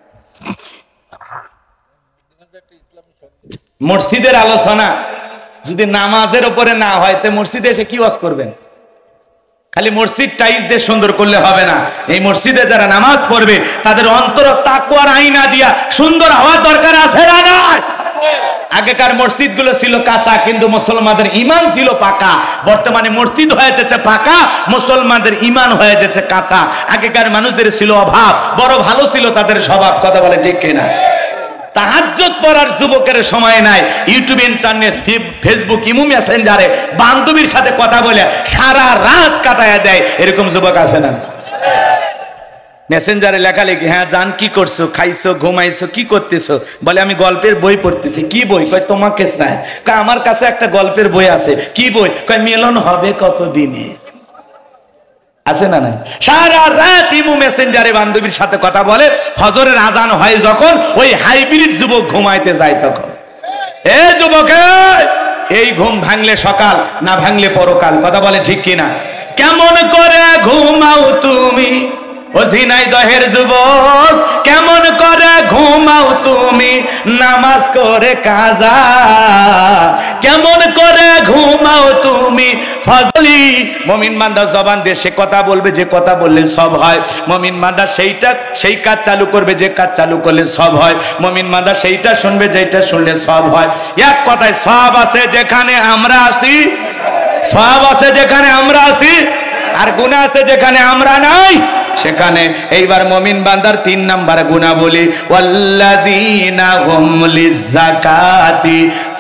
মসজিদের আলোচনা যদি নামাজের উপরে না হয়, তো মসজিদে এসে কি ওয়াজ করবেন? খালি মসজিদ টাইজ দিয়ে সুন্দর করলে হবে না। এই মসজিদে যারা নামাজ পড়বে তাদের অন্তর তাকওয়ার আয়না দিয়া সুন্দর হওয়া দরকার আছে না? না, আগেকার মসজিদ গুলো ছিল কাঁচা, কিন্তু মুসলমানদের ইমান ছিল পাকা। বর্তমানে মসজিদ হয়ে যাচ্ছে পাকা, মুসলমানদের ইমান হয়ে যাচ্ছে কাঁচা। আগেকার মানুষদের ছিল অভাব, বড় ভালো ছিল তাদের স্বভাব। কথা বলে ঠিক কিনা? তাহাজ্জুদ পড়ার যুবকের সময় নাই, ইউটিউব, ইন্টারনেট, ফেসবুক, ইমো মেসেঞ্জারে বান্ধবীর সাথে কথা বলে সারা রাত কাটায় দেয়, এরকম যুবক আছে না? মেসেঞ্জারে লেখালেখি, হ্যাঁ জান কি করছো, খাইছো, ঘুমাইছো, কি করতেছো? বলে আমি গল্পের বই পড়তেছি। কি বই? কয় তোমাকে চাই। কয় আমার কাছে একটা গল্পের বই আছে। কি বই? কয় মিলন হবে কতদিনে। আছে না নাই? সারা রাত ইমো মেসেঞ্জারে বান্ধবীর সাথে কথা বলে, ফজরের আজান হয় যখন ওই হাইব্রিড যুবক ঘুমাইতে যায় তখন। এ যুবক, এই ঘুম ভাঙলে সকাল, না ভাঙলে পরকাল। কথা বলে ঠিক কিনা? কেমন করে ঘুমাও তুমি ও ঝিনাইদহের যুবক, কেমন করে ঘুমাও তুমি নামাজ করে কাজা, কেমন করে ঘুমাও তুমি ফজলি। মুমিন বান্দা জবান দিয়ে সে কথা বলবে যে কথা বললে সব হয়। মুমিন বান্দা সেইটা সেই কাজ চালু করবে যে কাজ চালু করলে সব হয়। মুমিন বান্দা সেইটা শুনবে যেটা শুনলে সব হয়। এক কথায় সব আছে যেখানে আমরা আছি, সব আছে যেখানে আমরা আছি, আর গুনাহ আছে যেখানে আমরা নাই সেখানে। এইবার মুমিন বান্দার তিন নাম্বার গুনাহ বলি, ওয়াল্লাযীনা হুম লিযাকাতি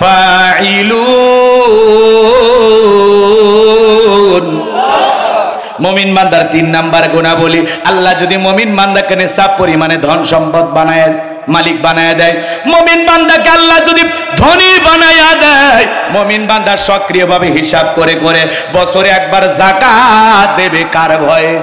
ফাইলুন। মুমিন বান্দার তিন নাম্বার গুনাহ বলি, আল্লাহ যদি মুমিন বান্দাকে নিসাব পরিমাণে ধন সম্পদ বানায়, মালিক বানায় দেয়, মুমিন বান্দাকে আল্লাহ যদি ধনী বানায়া দেয়, মুমিন বান্দা সক্রিয়ভাবে হিসাব করে করে বছরে একবার যাকাত দেবে কার ভয়ে?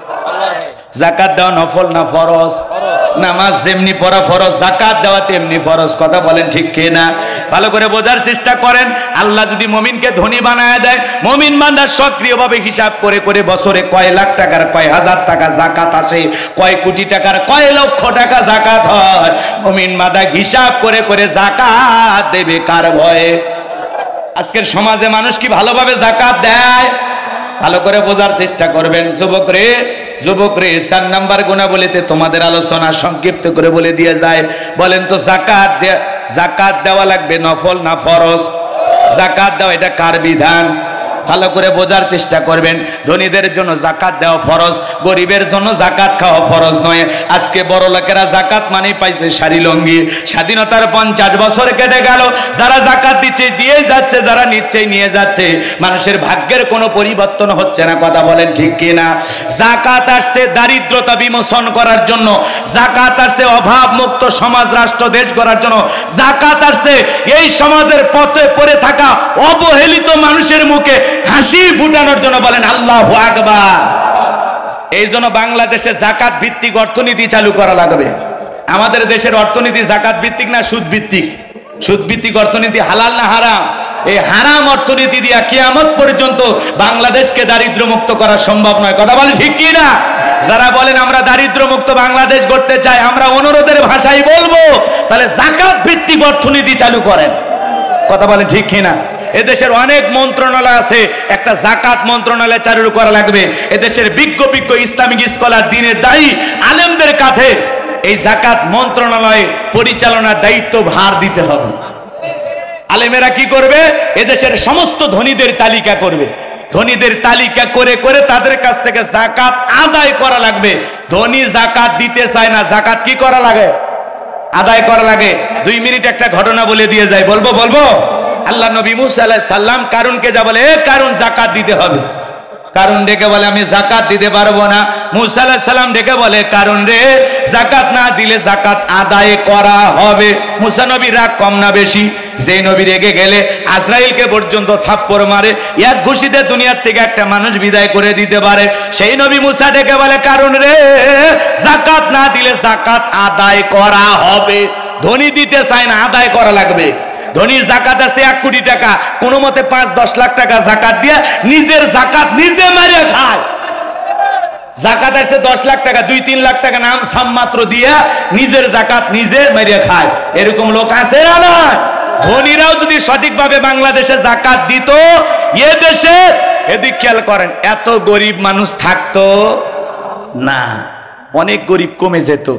যাকাত দেওয়া নফল না ফরজ? নামাজ যেমনি পড়া ফরজ, যাকাত দেওয়া তেমনি ফরজ। কথা বলেন ঠিক কি না? ভালো করে বোঝার চেষ্টা করেন। আল্লাহ যদি মুমিনকে ধনী বানায় দেয়, মুমিন বান্দা সক্রিয়ভাবে হিসাব করে করে বছরে কয় লাখ টাকার, কয় হাজার টাকা যাকাত আসে, কয় কোটি টাকার, কয় লক্ষ টাকা যাকাত হয়, মুমিন বান্দা হিসাব করে করে যাকাত দেবে কার ভয়ে? আজকের সমাজে মানুষ কি ভালোভাবে যাকাত দেয়? ভালো করে বোঝার চেষ্টা করবেন। যুবক রে, যুবক রে, চার নাম্বার গুনাহ বলিতে তোমাদের আলোচনা সংক্ষিপ্ত করে বলে দিয়ে যায়। বলেন তো যাকাত যাকাত দেওয়া লাগবে নফল না ফরজ? যাকাত দেওয়া এটা কার বিধান? ভালো করে বোঝার চেষ্টা করবেন। ধনীদের জন্য যাকাত দেওয়া ফরজ, গরিবের জন্য যাকাত খাওয়া ফরজ নয়। আজকে বড় লোকেরা যাকাত মানে পাইছে শাড়ি লঙ্গি। স্বাধীনতার পঞ্চাশ বছর কেটে গেল, যারা যাকাত দিচ্ছে দিয়ে যাচ্ছে, যারা নিচ্ছে নিয়ে যাচ্ছে, মানুষের ভাগ্যের কোনো পরিবর্তন হচ্ছে না। কথা বলেন ঠিক কিনা? যাকাত আসছে দারিদ্রতা বিমোচন করার জন্য, যাকাত আসছে অভাব মুক্ত সমাজ রাষ্ট্র দেশ গড়ার জন্য, যাকাত আসছে এই সমাজের পথে পড়ে থাকা অবহেলিত মানুষের মুখে হাসি ফুটানোর জন্য। বলেন আল্লাহু আকবার। এই জন্য বাংলাদেশে যাকাত ভিত্তিক অর্থনীতি চালু করা লাগবে। আমাদের দেশের অর্থনীতি যাকাত ভিত্তিক না সুদ ভিত্তিক? সুদ ভিত্তিক অর্থনীতি হালাল না হারাম? এই হারাম অর্থনীতি দিয়া কিয়ামত পর্যন্ত বাংলাদেশকে দারিদ্র মুক্ত করা সম্ভব নয়। কথা বলে ঠিক কি না? যারা বলেন আমরা দারিদ্র মুক্ত বাংলাদেশ গড়তে চাই, আমরা অনুরোধের ভাষায় বলবো তাহলে যাকাত ভিত্তিক অর্থনীতি চালু করেন। কথা বলেন ঠিক কি না? এদেশের অনেক মন্ত্রণালয় আছে, একটা যাকাত মন্ত্রণালয় চালু করা লাগবে। এদেশের বিজ্ঞ বিজ্ঞ ইসলামিক স্কলার দিনের দায়ী আলেমদের কাছে এই যাকাত মন্ত্রণালয় পরিচালনার দায়িত্ব ভার দিতে হবে। আলেমেরা কি করবে? এদেশের সমস্ত ধনীদের তালিকা করবে, ধনীদের তালিকা করে করে তাদের কাছ থেকে যাকাত আদায় করা লাগবে। ধনী যাকাত দিতে চায় না, যাকাত কি করা লাগে? আদায় করা লাগে। দুই মিনিট একটা ঘটনা বলে দিয়ে যায়। বলবো বলবো আল্লাহ নবী মুসা আলাইহিস সালাম কারুনকে যা বলে, এ কারুন যাকাত দিতে হবে। কারুন ডেকে বলে আমি যাকাত দিতে পারবো না। মুসা আলাইহিস সালাম ডেকে বলে, কারুন রে, যাকাত না দিলে যাকাত আদায় করা হবে। মুসা নবী রাগ কম না বেশি? যে নবী রেগে গেলে আজরাইলকে পর্যন্ত থাপ্পড় মারে, এক ঘুষিতে দুনিয়ার থেকে একটা মানুষ বিদায় করে দিতে পারে। সেই নবী মুসা ডেকে বলে, কারুন রে, যাকাত না দিলে যাকাত আদায় করা হবে। ধনী দিতে চায় না, আদায় করা লাগবে। ধনীর যাকাত আছে এক কোটি টাকা, কোনো মতে পাঁচ দশ লাখ টাকা যাকাত দিয়ে নিজের যাকাত নিজে মারে খায়। যাকাত আসছে দশ লাখ টাকা, দুই তিন লাখ টাকা নাম সাম মাত্র দিয়া নিজের যাকাত নিজে মারিয়া খায়। এরকম লোক আছে না? না। ধনীরাও যদি সঠিকভাবে বাংলাদেশে যাকাত দিত, এ দেশে, এদিক খেয়াল করেন, এত গরিব মানুষ থাকতো না, অনেক গরিব কমে যেত।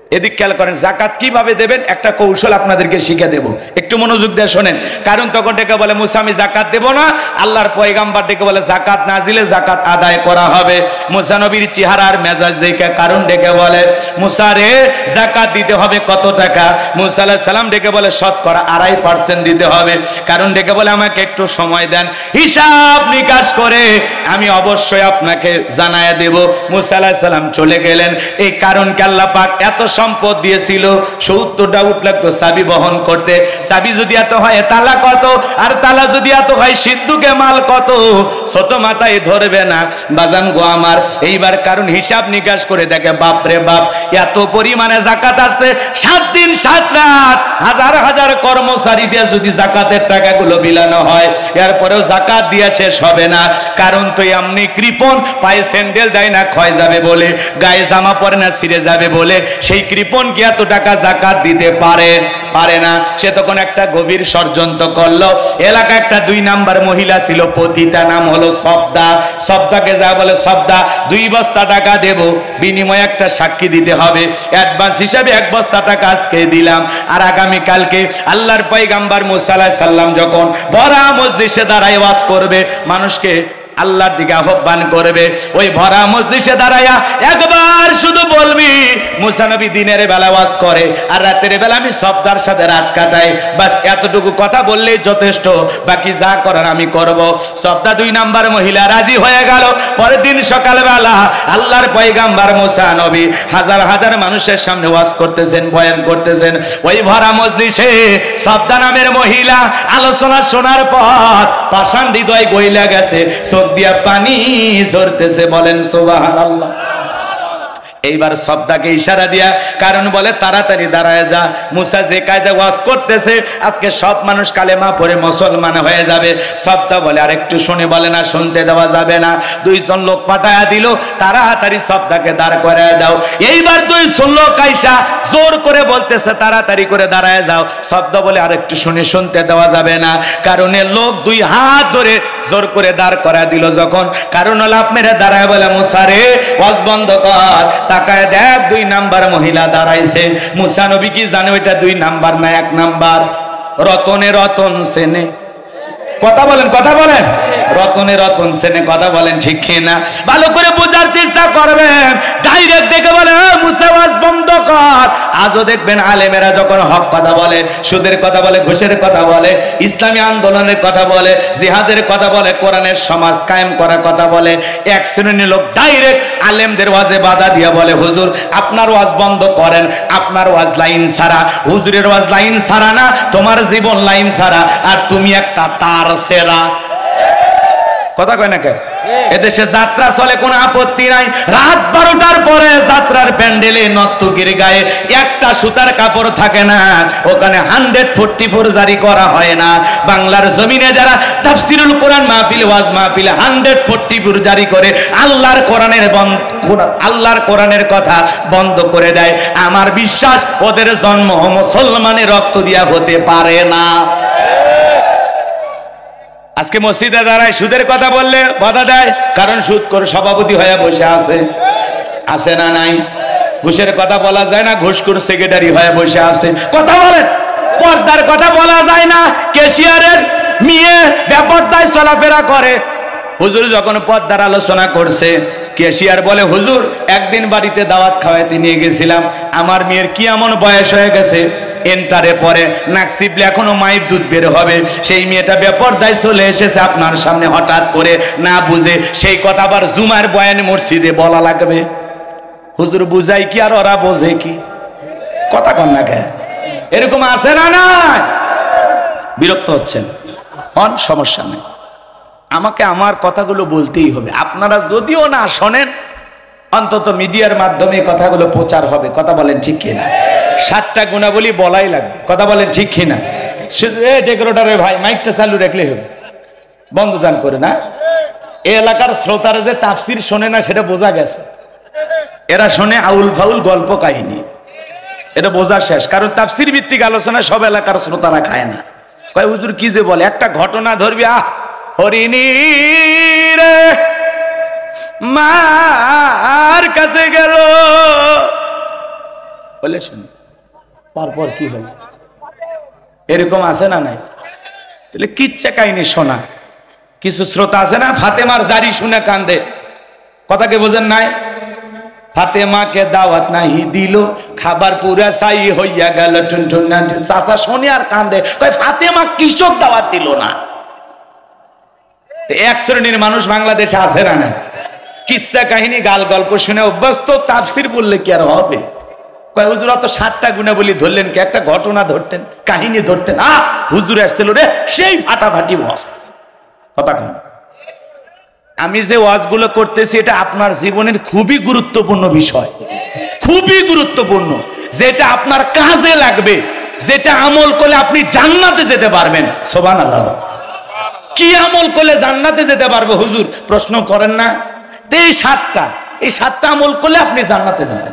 এদিক খেয়াল করেন, জাকাত কিভাবে দেবেন একটা কৌশল আপনাদেরকে শিখে দেব, একটু মনোযোগ দিয়ে শোনেন। কারণ তখন ডেকে বলে মুসা আমি জাকাত দেব না, আল্লাহর পয়গাম্বার ডেকে বলে জাকাত না দিলে জাকাত আদায় করা হবে। মুসা নবীর চেহারার মেজাজ দেখে কারণ ডেকে বলে মুসা রে জাকাত দিতে হবে কত টাকা? মুসা আলাইহিস সালাম ডেকে বলে শতকরা আড়াই পার্সেন্ট দিতে হবে। কারণ ডেকে বলে আমাকে একটু সময় দেন, হিসাব নিকাশ করে আমি অবশ্যই আপনাকে জানায় দেব। মুসা আলাইহিস সালাম চলে গেলেন। এই কারণকে আল্লাহ পাক এত সম্পদ দিয়েছিল, সত্তরটা উট লাগতো চাবি বহন করতে। চাবি যদি এত হয় তালা কত, আর তালা যদি এত হয় সিদ্ধুকে মাল কত, ছোট মাথায় ধরবে না বাজান গো আমার। এইবার কারণ হিসাব নিকাশ করে দেখে বাপরে বাপ এত পরিমাণে জাকাত আসছে, সাত দিন সাত রাত হাজার হাজার কর্মচারী দিয়ে যদি জাকাতের টাকাগুলো বিলানো হয় এরপরেও জাকাত দিয়ে শেষ হবে না। কারণ তো এমনি কৃপণ, পায়ে স্যান্ডেল দেয় না ক্ষয় যাবে বলে, গায়ে জামা পরে না ছিঁড়ে যাবে বলে, সেই কৃপণ কি এত টাকা জাকাত দিতে পারে? পারে না। সে তখন একটা গভীর ষড়যন্ত্র করলো। এলাকা একটা দুই নাম্বার মহিলা ছিল, পতিতা, নাম হলো সবদা। সবদাকে যা বলে সবদা দুই বস্তা টাকা দেব, বিনিময়ে একটা সাক্ষী দিতে হবে, অ্যাডভান্স হিসাবে এক বস্তা টাকা আজকে দিলাম, আর আগামী কালকে আল্লাহর পয়গাম্বার মুসা আলাইহিস সালাম যখন ভরা মজলিসে দাঁড়ায় ওয়াজ করবে, মানুষকে আল্লাহর দিকে আহ্বান করবে, ওই ভরা মজলিসে দাঁড়ায়া একবার শুধু বলবি মুসা নবী দিনের বেলা ওয়াজ করে আর রাতের বেলা আমি সবদার সাথে রাত কাটাই, বাস এতটুকু কথা বললেই যথেষ্ট, বাকি যা করার আমি করব। সবদা দুই নাম্বার মহিলা রাজি হয়ে গেল। পরের দিন সকালবেলা আল্লাহর পয়গাম্বার মুসা নবী হাজার হাজার মানুষের সামনে ওয়াজ করতেছেন, বয়ান করতেছেন। ওই ভরা মজলিসে সবদা নামের মহিলা আলোচনা শোনার পর পাষাণ হৃদয় গইলা গেছে, দিয়া পানি ঝরতেছে, বলেন সুবহানাল্লাহ। এইবার সবদাকে ইশারা দিয়া কারণ বলে তাড়াতাড়ি দাঁড়ায় যা, মুসা যে কায়দা ওয়াজ করতেছে আজকে সব মানুষ কালেমা পড়ে মুসলমান হয়ে যাবে। সবদা বলে আর একটু শুনে, বলে না শুনতে দেওয়া যাবে না। দুইজন লোক পাঠায়া দিল, তাড়াতাড়ি সবদাকে দাঁড় করায় দাও। এইবার দুইজন লোক আইসা জোর করে বলতেছে তাড়াতাড়ি করে দাঁড়ায় যাও। সবদা বলে আর একটু শুনে শুনতে দেওয়া যাবে না। কারণে লোক দুই হাত ধরে জোর করে দাঁড় করা দিল। যখন কারণ লাভ মেরে দাঁড়ায় বলে মুসা রে ওয়াজ বন্ধ কর, তাকায় দেখ দুই নাম্বার মহিলা দাঁড়াইছে। মুসা নবী কি জানে ওইটা দুই নাম্বার না এক নাম্বার? রতনে রতন সেনে, কথা বলেন কথা বলেন, রতনে রতন সেনে, কথা বলেন ঠিক কিনা? ভালো করে বোঝার চেষ্টা করবেন। ডাইরেক্ট দেখে বলে মুসা ওয়াজ বন্ধ কর। আজও দেখবেন আলেমেরা যখন হক কথা বলে, সুদের কথা বলে, ঘুষের কথা বলে, ইসলামী আন্দোলনের কথা বলে, জিহাদের কথা বলে, কোরআনের সমাজ কায়েম করার কথা বলে, এক শ্রেণীর লোক ডাইরেক্ট আলেমদের ওয়াজে বাধা দিয়ে বলে হুজুর আপনার ওয়াজ বন্ধ করেন, আপনার ওয়াজ লাইন ছাড়া, হুজুরের ওয়াজ লাইন ছাড়া না, তোমার জীবন লাইন ছাড়া, আর তুমি একটা তার সেরা। কথা কয় না কে? এদেশে যাত্রা চলে কোনো আপত্তি নাই, রাত বারোটার পরে যাত্রার প্যান্ডেলে নর্তকীর গায়ে একটা সুতার কাপড় থাকে না, ওখানে হান্ড্রেড ফোরটি ফোর জারি করা হয় না। বাংলার জমিনে যারা তাফসিরুল কোরআন মাহফিল ওয়াজ মাহফিল হান্ড্রেড ফোরটি ফোর জারি করে আল্লাহর কোরআনের বন্ধ, আল্লাহর কোরআনের কথা বন্ধ করে দেয়, আমার বিশ্বাস ওদের জন্ম মুসলমানের রক্ত দিয়া হতে পারে না। আজকে মসজিদে দাঁড়ায় সুদের কথা বললে বাধা দেয়, কারণ সুদ করে সভাপতি হয়ে বসে আছে, আছে না নাই? ঘুষের কথা বলা যায় না, ঘুষখোর সেক্রেটারি হয়ে বসে আছে। কথা বলেন, পর্দার কথা বলা যায় না, ক্যাশিয়ারের মেয়ে বেপর্দায় চলাফেরা করে। হুজুর যখন পর্দার আলোচনা করছে, ক্যাশিয়ার বলে হুজুর একদিন বাড়িতে দাওয়াত খাওয়াইতে নিয়ে গেছিলাম, আমার মেয়ের কি এমন বয়স হয়ে গেছে, এন্টারে পরে নাক চিপলে এখনো মায়ের দুধ বের হবে, সেই মেয়েটা বেপরদায় চলে এসেছে আপনার সামনে হঠাৎ করে, না বুঝে সেই কথা আবার জুমার বয়ানে মসজিদে বলা লাগবে। হুজুর বুঝাই কি আর ওরা বোঝে কি? কথা কন না কে? এরকম আছে না? না বিরক্ত হচ্ছেন হন, সমস্যা নেই, আমাকে আমার কথাগুলো বলতেই হবে। আপনারা যদিও না শোনেন, অন্তত মিডিয়ার মাধ্যমে কথাগুলো প্রচার হবে। কথা বলেন ঠিক কিনা? সাতটা গুণাবলী বলাই লাগবে। কথা বলেন ঠিক কিনা? ডেকোরেটরে ভাই মাইকটা চালু রাখলে হবে, বন্ধ যান করে না। এই এলাকার শ্রোতারা যে তাফসির শোনে না সেটা বোঝা গেছে, এরা শোনে আউল ফাউল গল্প কাহিনী, এটা বোঝা শেষ। কারণ তাফসির ভিত্তিক আলোচনা সব এলাকার শ্রোতারা খায় না। কয় হুজুর কি যে বলে, একটা ঘটনা ধরবি, আহ হরিণী রে মার কাছে গেল, বলে শুনি তারপর কি হলো? এরকম আছে না নাই? তাহলে কিচ্ছা কাহিনী শোনা। কিছু শ্রোতা আছে না ফাতেমার জারি শুনে কান্দে, কথা কে বোঝেন নাই? ফাতেমাকে দাওয়াত নাহি দিল, খাবার পুরা সাই হইয়া গেল টুনটুন নান্টুন। চাচা শুনে আর কান্দে, কয় ফাতেমা কিসব দাওয়াত দিল না। এক শ্রেণীর মানুষ বাংলাদেশে আছে না না, কিচ্ছা কাহিনী গাল গল্প শুনে অভ্যস্ত, তাফসির বললে কি আর হবে? কয় হুজুর অত সাতটা গুণা বলি ধরলেন কি? একটা ঘটনা ধরতেন, কাহিনী ধরতেন। আহ হুজুর আসছিল রে, সেই ফাটাফাটি ওয়াজ। কথা কন, আমি যে ওয়াজগুলো করতেছি এটা আপনার জীবনের খুবই গুরুত্বপূর্ণ বিষয়, খুবই গুরুত্বপূর্ণ, যেটা আপনার কাজে লাগবে, যেটা আমল করলে আপনি জান্নাতে যেতে পারবেন। সুবহানাল্লাহ। কি আমল করলে জান্নাতে যেতে পারবো হুজুর? প্রশ্ন করেন না? এই সাতটা, এই সাতটা আমল করলে আপনি জান্নাতে যাবেন।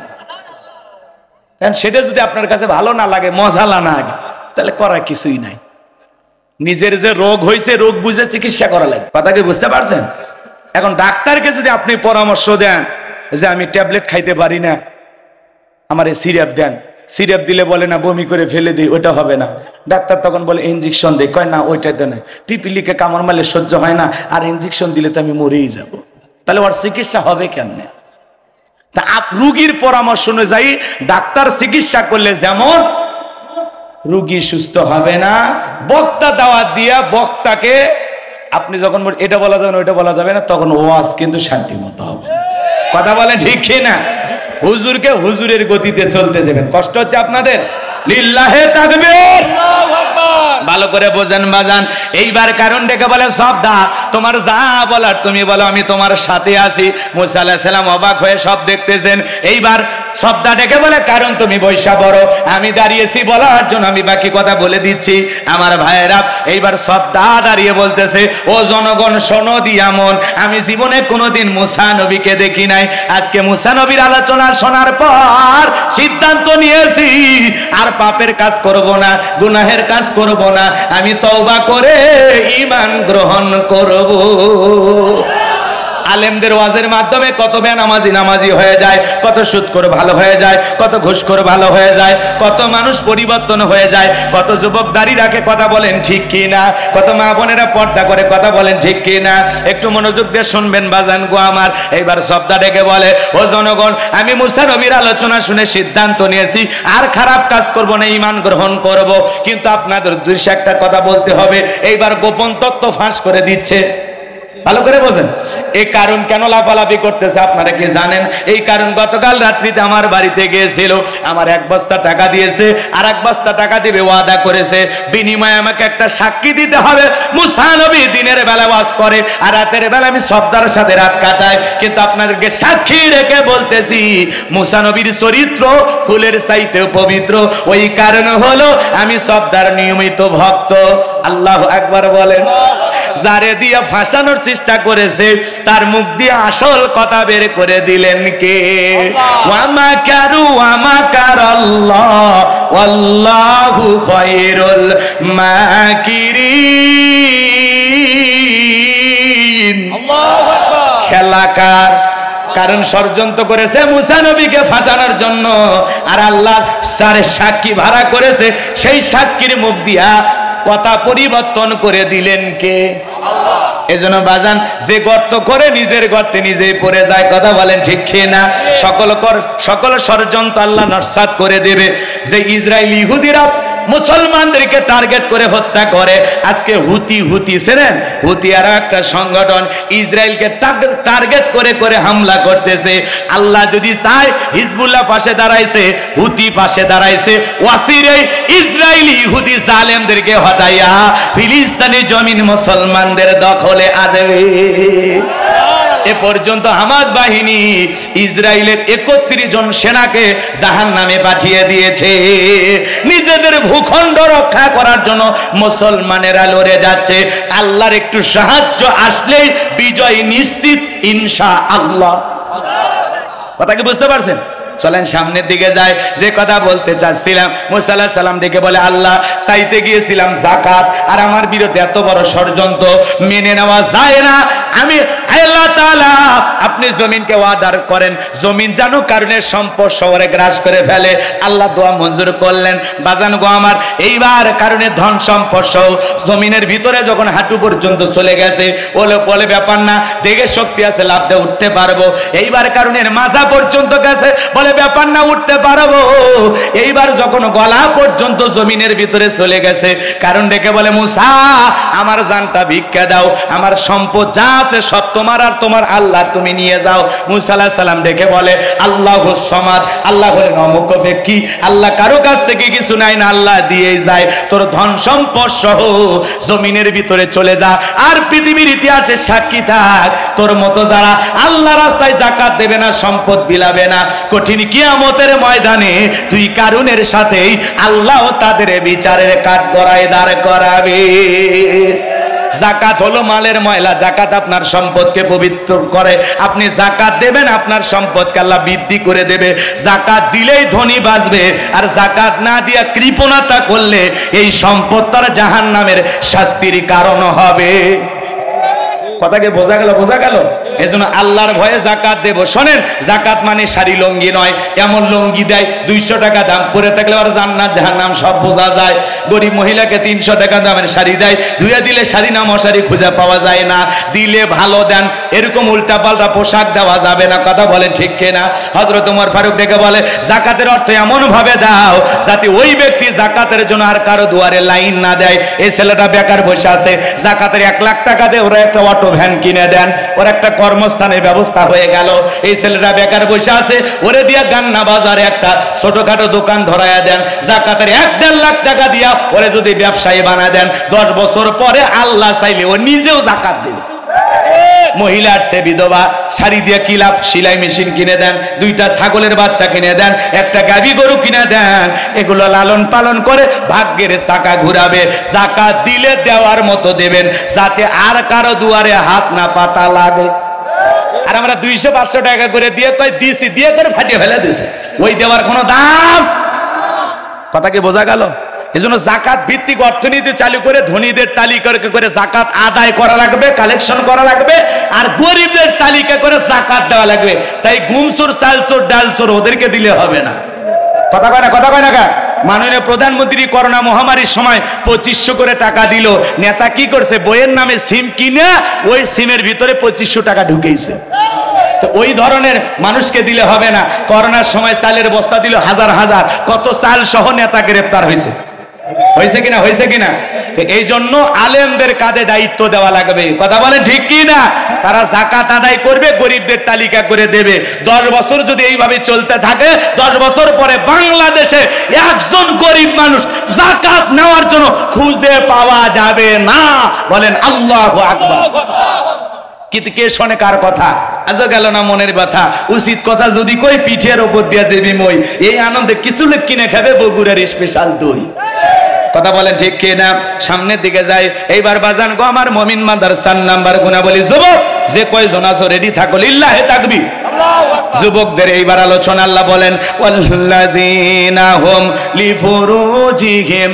সেটা যদি আপনার কাছে ভালো না লাগে, মজা না লাগে, তাহলে করার কিছুই নাই। নিজের যে রোগ হয়েছে, রোগ বুঝে চিকিৎসা করা লাগে। কথা কি বুঝতে পারছেন? এখন ডাক্তারকে যদি আপনি পরামর্শ দেন যে আমি ট্যাবলেট খাইতে পারি না, আমার এই সিরাপ দেন, সিরাপ দিলে বলে না বমি করে ফেলে দিই, ওটা হবে না। ডাক্তার তখন বলে ইঞ্জেকশন দেয়, কয় না ওইটাতে নয়, পিপিলিকে কামড় মারলে সহ্য হয় না, আর ইঞ্জেকশন দিলে তো আমি মরেই যাব। তাহলে ওর চিকিৎসা হবে কেমনে? তা আপ রুগীর পরামর্শ অনুযায়ী ডাক্তার চিকিৎসা করলে যেমন রুগী সুস্থ হবে না, বক্তা দাওয়াত দিয়া বক্তাকে আপনি যখন এটা বলা যাবে না ওইটা বলা যাবে না, তখন ওয়াজ কিন্তু শান্তি মতো হবে। কথা বলেন ঠিক কি না? হুজুরকে হুজুরের গতিতে চলতে দেবেন। কষ্ট হচ্ছে আপনাদের? লিল্লাহে তাকবীর। ভালো করে বোঝেন বাজান। এইবার কারণ ডেকে বলে সবদা তোমার যা বলার তুমি বলো, আমি তোমার সাথে আছি। মুসা আলাইহিস সালাম অবাক হয়ে সব দেখতেছেন। এইবার সবদা ডেকে বলে কারণ তুমি বৈশা বড়, আমি দাঁড়িয়েছি বলার জন্য, আমি বাকি কথা বলে দিচ্ছি আমার ভাইয়েরা। এইবার সবদা দাঁড়িয়ে বলতেছে, ও জনগণ শোনো দিয়ামন, আমি জীবনে কোনোদিন মুসা নবীকে দেখি নাই। আজকে মুসা নবীর আলোচনা শোনার পর সিদ্ধান্ত নিয়েছি আর পাপের কাজ করব না, গুনাহের কাজ করব না, আমি তওবা করে ঈমান গ্রহণ করব। আলেমদের ওয়াজের মাধ্যমে কত বেনামাজি নামাজি হয়ে যায়, কত সুদখোর ভালো হয়ে যায়, কত ঘুষখোর ভালো হয়ে যায়, কত মানুষ পরিবর্তন হয়ে যায়, কত যুবক দাড়ি রাখে, কথা বলেন ঠিক কি না, কত মা বোনেরা পর্দা করে, কথা বলেন ঠিক কি না। একটু মনোযোগ দিয়ে শুনবেন বাজান গো আমার। এইবার শব্দা ডেকে বলে, ও জনগণ আমি মুসা নবীর আলোচনা শুনে সিদ্ধান্ত নিয়েছি আর খারাপ কাজ করব না, ঈমান গ্রহণ করব। কিন্তু আপনাদের দুইশো একটা কথা বলতে হবে। এইবার গোপন তত্ত্ব ফাঁস করে দিচ্ছে। ভালো করে বোঝেন এই কারণ কেন লাফালাফি করতেছে আপনারা কি জানেন? এই কারণ গতকাল রাত্রিতে আমার বাড়িতে গিয়েছিল, আমার এক বস্তা টাকা দিয়েছে, আর এক বস্তা টাকা দিবে ওয়াদা করেছে, বিনিময়ে আমাকে একটা সাক্ষী দিতে হবে। মুসা নবী দিনের বেলা ওয়াজ করে আর রাতের বেলা আমি সবদার সাথে রাত কাটাই, কিন্তু আপনাদেরকে সাক্ষী রেখে বলতেছি মুসা নবীর চরিত্র ফুলের চাইতেও পবিত্র। ওই কারণ হলো আমি সবদার নিয়মিত ভক্ত। আল্লাহু আকবার বলেন। যারে দিয়ে ফাঁসানোর চেষ্টা করেছে তার মুখ দিয়ে আসল কথা বের করে দিলেন কে? ওয়ামা কারু ওয়ামা কারাল্লাহ ওয়াল্লাহু খায়রুল মাকিরিন। আল্লাহু আকবার। খেলাকার কারণ ষড়যন্ত্র করেছে মুসা নবীকে ফাঁসানোর জন্য, আর আল্লাহ সারে সাক্ষী ভাড়া করেছে, সেই সাক্ষীর মুখ দিয়া কথা পরিবর্তন করে দিলেন কে? আল্লাহ। এজন্য বাজান যে গর্ত করে নিজের গর্তে নিজেই পড়ে যায়, কথা বলেন ঠিক কি না? সকল কর সকল ষড়যন্ত্র আল্লাহ নস্যাৎ করে দেবে। যে ইসরায়েলি ইহুদিরা মুসলমানদেরকে টার্গেট করে হত্যা করে, আজকে হুতি হুতি ছিলেন হুতি আর একটা সংগঠন ইসরায়েলকে টার্গেট করে করে হামলা করতেছে। আল্লাহ যদি চায় হিজবুল্লাহ পাশে দাঁড়াইছে, হুতি পাশে দাঁড়াইছে, ওয়াসিরে ইসরায়েলি ইহুদি জালেমদেরকে হটাইয়া ফিলিস্তিনি জমিন মুসলমানদের দখলে আনবে। এ পর্যন্ত হামাস বাহিনী ইসরায়েলের একত্রিশ জন সেনাকে জাহান্নামে পাঠিয়ে দিয়েছে। নিজেদের ভূখণ্ড রক্ষা করার জন্য মুসলমানেরা লড়ে যাচ্ছে। আল্লাহর একটু সাহায্য আসলেই বিজয় নিশ্চিত ইনশাআল্লাহ। কথা কি বুঝতে পারছেন? চলেন সামনের দিকে যাই। যে কথা বলতে চাচ্ছিলাম, মুসা আলাইহিস সালাম ডেকে বলে আল্লাহ চাইতে গিয়েছিলাম যাকাত, আর আমার বিরুদ্ধে এত বড় ষড়যন্ত্র মেনে নেওয়া যায় না। আমি আল্লাহ তাআলা আপনি জমিনকে ওয়াদা করেন জমিন জানো কারণে সম্পদ শহরে গ্রাস করে ফেলে। আল্লাহ দোয়া মঞ্জুর করলেন। বাজান গো আমার, এইবার কারণে ধন সম্পদ সহ জমিনের ভিতরে যখন হাঁটু পর্যন্ত চলে গেছে, বলে বলে ব্যাপার না, দেখে শক্তি আছে, লাভ দিয়ে উঠতে পারবো। এইবার কারণের মাজা পর্যন্ত গেছে, বলে ব্যাপার না, উঠতে পারবো। এইবার যখন গলা পর্যন্ত জমিনের ভিতরে চলে গেছে, কারণ ডেকে বলে মুসা আমার জানটা ভিক্ষা দাও, আমার সম্পদ যা আছে সব তোমার আর তোমার আল্লাহ তুমি নিয়ে যাও। মুসা আলাইহিস সালাম ডেকে বলে আল্লাহুস সামাদ, আল্লাহ বলেন অমুক ব্যক্তি, আল্লাহ কারো কাছ থেকে কিছু নাই না, আল্লাহ দিয়েই যায়। তোর ধন সম্পদ সহ জমিনের ভিতরে চলে যা, আর পৃথিবীর ইতিহাসে সাক্ষী থাক তোর মতো যারা আল্লাহ রাস্তায় যাকাত দেবে না, সম্পদ বিলাবে না, কঠিন কিয়ামতের ময়দানে তুই কারুনের সাথেই আল্লাহ তাদের বিচারের কাঠগড়ায় দাঁড় করাবে। জাকাত হলো মালের ময়লা, জাকাত আপনার সম্পদকে পবিত্র করে। আপনি জাকাত দেবেন, আপনার সম্পদকে আল্লাহ বৃদ্ধি করে দেবে। জাকাত দিলেই ধনী বাঁচবে, আর জাকাত না দিয়া কৃপণতা করলে এই সম্পদ তার জাহান্নামের শাস্তির কারণ হবে। কথাকে বোঝা গেল? বোঝা গেল? এজন্য আল্লাহর ভয়ে জাকাত দেব। শোনেন, জাকাত মানে শাড়ি লুঙ্গি নয়, এমন লুঙ্গি দেয় দুইশো টাকা দাম, পরে থাকলে আর জান্নাত জাহান্নাম সব বোঝা যায়। গরিব মহিলাকে তিনশো টাকা দামের শাড়ি দেয়, ধুয়ে দিলে শাড়ি না মশারি খুঁজে পাওয়া যায় না। দিলে ভালো দেন, এরকম উল্টা পাল্টা পোশাক দেওয়া যাবে না। কথা বলে ঠিক কিনা? হযরত ওমর ফারুক ডেকে বলে জাকাতের অর্থ এমন ভাবে দাও যাতে ওই ব্যক্তি জাকাতের জন্য আর কারো দুয়ারে লাইন না দেয়। এই ছেলেটা বেকার বসে আছে, জাকাতের এক লাখ টাকা দিয়ে ওরা একটা অটো ভ্যান কিনে দেন, ওর একটা কর্মস্থানের ব্যবস্থা হয়ে গেল। এই ছেলেটা বেকার বসে আছে, ওরে দিয়া গান্না বাজারে একটা ছোটখাটো দোকান ধরায়া দেন, জাকাতের এক দেড় লাখ টাকা দিয়া ওরে যদি ব্যবসায়ী বানা দেন, দশ বছর পরে আল্লাহ চাইলে ও নিজেও জাকাত দেবে। মহিলা আসছে বিধবা, শাড়ি দিয়ে কি লাভ? সেলাই মেশিন কিনে দেন, দুইটা ছাগলের বাচ্চা কিনে দেন, একটা গাভী গরু কিনে দেন, এগুলো লালন পালন করে ভাগ্যের চাকা ঘুরাবে। জাকাত দিলে দেওয়ার মতো দেবেন, যাতে আর কারো দুয়ারে হাত না পাতা লাগে। আর আমরা দুইশো পাঁচশো টাকা করে দিয়ে কই দিছি, দিয়ে করে ফাটিয়ে ফেলে দিছে, ওই দেওয়ার কোনো দাম। কথা কি বোঝা গেল? এজন্য জাকাত ভিত্তিক অর্থনীতি চালু করে ধনীদের তালিকা করে জাকাত আদায় করা লাগবে, কালেকশন করা লাগবে, আর গরিবদের তালিকা করে জাকাত দেওয়া লাগবে। তাই গুমচোর, চালচোর, ডালচোর ওদেরকে দিলে হবে না। কথা কয় না? কথা কয় না? মাননীয় প্রধানমন্ত্রী করোনা মহামারীর সময় পঁচিশশো করে টাকা দিল, নেতা কি করছে? বইয়ের নামে সিম কিনে ওই সিমের ভিতরে পঁচিশশো টাকা ঢুকেছে। তো ওই ধরনের মানুষকে দিলে হবে না। করোনার সময় চালের বস্তা দিল হাজার হাজার, কত চাল সহ নেতা গ্রেপ্তার হয়েছে। হয়েছে কিনা? হয়েছে কিনা? এই জন্য আলেমদের কাঁধে দায়িত্ব দেওয়া লাগবে। কথা বলেন ঠিক কি না? তারা যাকাত আদায় করবে, গরিবদের তালিকা করে দেবে। দশ বছর যদি এইভাবে চলতে থাকে, দশ বছর পরে বাংলাদেশে একজন গরিব মানুষ যাকাত নেওয়ার জন্য খুঁজে পাওয়া যাবে না। বলেন আল্লাহু আকবার। কিন্তু কে শোনে কার কথা? আজ গেল না মনের ব্যথা। উচিত কথা যদি কই পিঠের ওপর দিয়ে যাবি মই, এই আনন্দে কিছু লোক কিনে খাবে বগুড়ার স্পেশাল দই। কথা বলেন ঠিক কি না? সামনের দিকে যাই। এইবার বাজান গো আমার মুমিন মাদ্রাসার নাম্বার গুনা বলি, যুবক যে কয়জন আছো রেডি থাকো, লিল্লাহি তাকবীর। যুবকদের এইবার আলোচনা। আল্লাহ বলেন ওয়াল্লাযীনা হুম লিফুরুজিহিম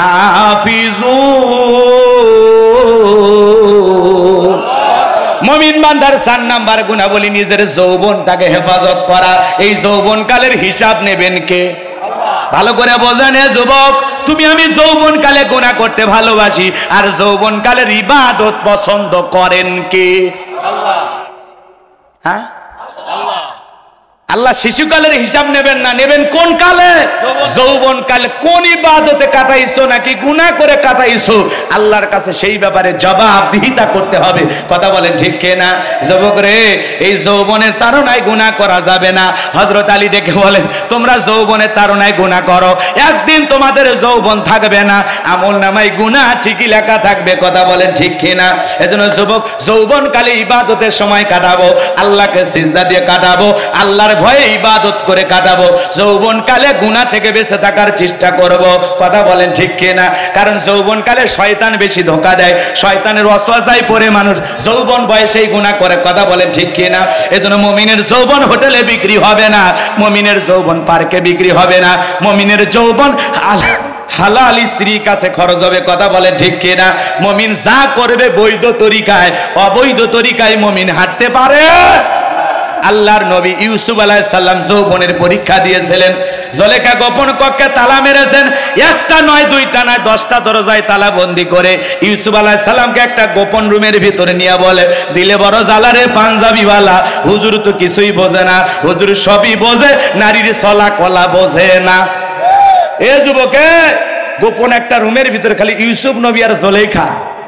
হাফিজুন। মুমিন বান্দার চার নাম্বার গুনাহ বলি নিজের যৌবনটাকে হেফাজত করা। এই যৌবনকালের হিসাব নেবেন কে? ভালো করে বোঝেন এ যুবক, তুমি আমি যৌবন কালে গুনাহ করতে ভালোবাসি, আর যৌবন কালের ইবাদত পছন্দ করেন কে? আল্লাহ। হ্যাঁ, আল্লাহ। আল্লাহ শিশুকালের হিসাব নেবেন না, নেবেন কোন কালে? যৌবন কালে। কোন ইবাদতে কাটাইছো নাকি গুনাহ করে কাটাইছো, আল্লাহর কাছে সেই ব্যাপারে জবাবদিহিতা করতে হবে। কথা বলেন ঠিক কি না? যুবক রে, এই যৌবনের তাড়নায় গুনাহ করা যাবে না। হযরত আলী ডেকে বলেন তোমরা যৌবনের তাড়নায় গুনাহ করো, একদিন তোমাদের যৌবন থাকবে না, আমলনামায় গুনাহ ঠিকই লেখা থাকবে। কথা বলেন ঠিক কি না? এজন্য যুবক যৌবন কালে ইবাদতের সময় কাটাবো, আল্লাহকে সিজদা দিয়ে কাটাবো, আল্লাহর ভয়ে ইবাদত করে কাটাবো। যৌবন কালে গুনাহ থেকে বেঁচে থাকার চেষ্টা করব। কথা বলেন ঠিক কি না? কারণ যৌবন কালে শয়তান বেশি ধোঁকা দেয়, শয়তানের ওয়াসওয়াসায় পড়ে মানুষ যৌবন বয়সেই গুনাহ করে। কথা বলেন ঠিক কি না? এজন্য মুমিনের যৌবন হোটেলে বিক্রি হবে না, মুমিনের যৌবন পার্কে বিক্রি হবে না, মুমিনের যৌবন হালাল স্ত্রীর কাছে খরচ হবে, কথা বলে ঠিক কিনা? মুমিন যা করবে বৈধ তরিকায়, অবৈধ তরিকায় মুমিন হাঁটতে পারে। আল্লাহর নবী ইউসুফ আলাইহিস সালাম যৌবনের পরীক্ষা দিয়েছিলেন। জুলেখা গোপন কক্ষে তালা মেরেছেন, একটা নয় দুইটা নয় দশটা দরজায় তালা বন্দি করে ইউসুফ আলাইহিস সালামকে একটা গোপন রুমের ভিতরে নিয়ে বলে, দিলে বড় জ্বালারে পাঞ্জাবিওয়ালা, হুজুর তো কিছুই বোঝে না, হুজুর সবই বোঝে, নারীর ছলা কলা বোঝে না। এ যুবকে, গোপন একটা রুমের ভিতরে খালি ইউসুফ নবী আর জুলেখা,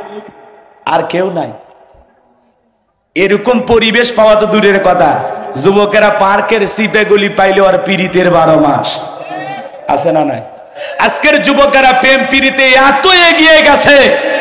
আর কেউ নাই। এরকম পরিবেশ পাওয়া তো দূরের কথা, যুবকেরা পার্কের সিপে গুলি পাইলে আর পীড়িতের বারো মাস আছে না নাই? আজকের যুবকেরা প্রেম পীড়িতে এত এগিয়ে গেছে,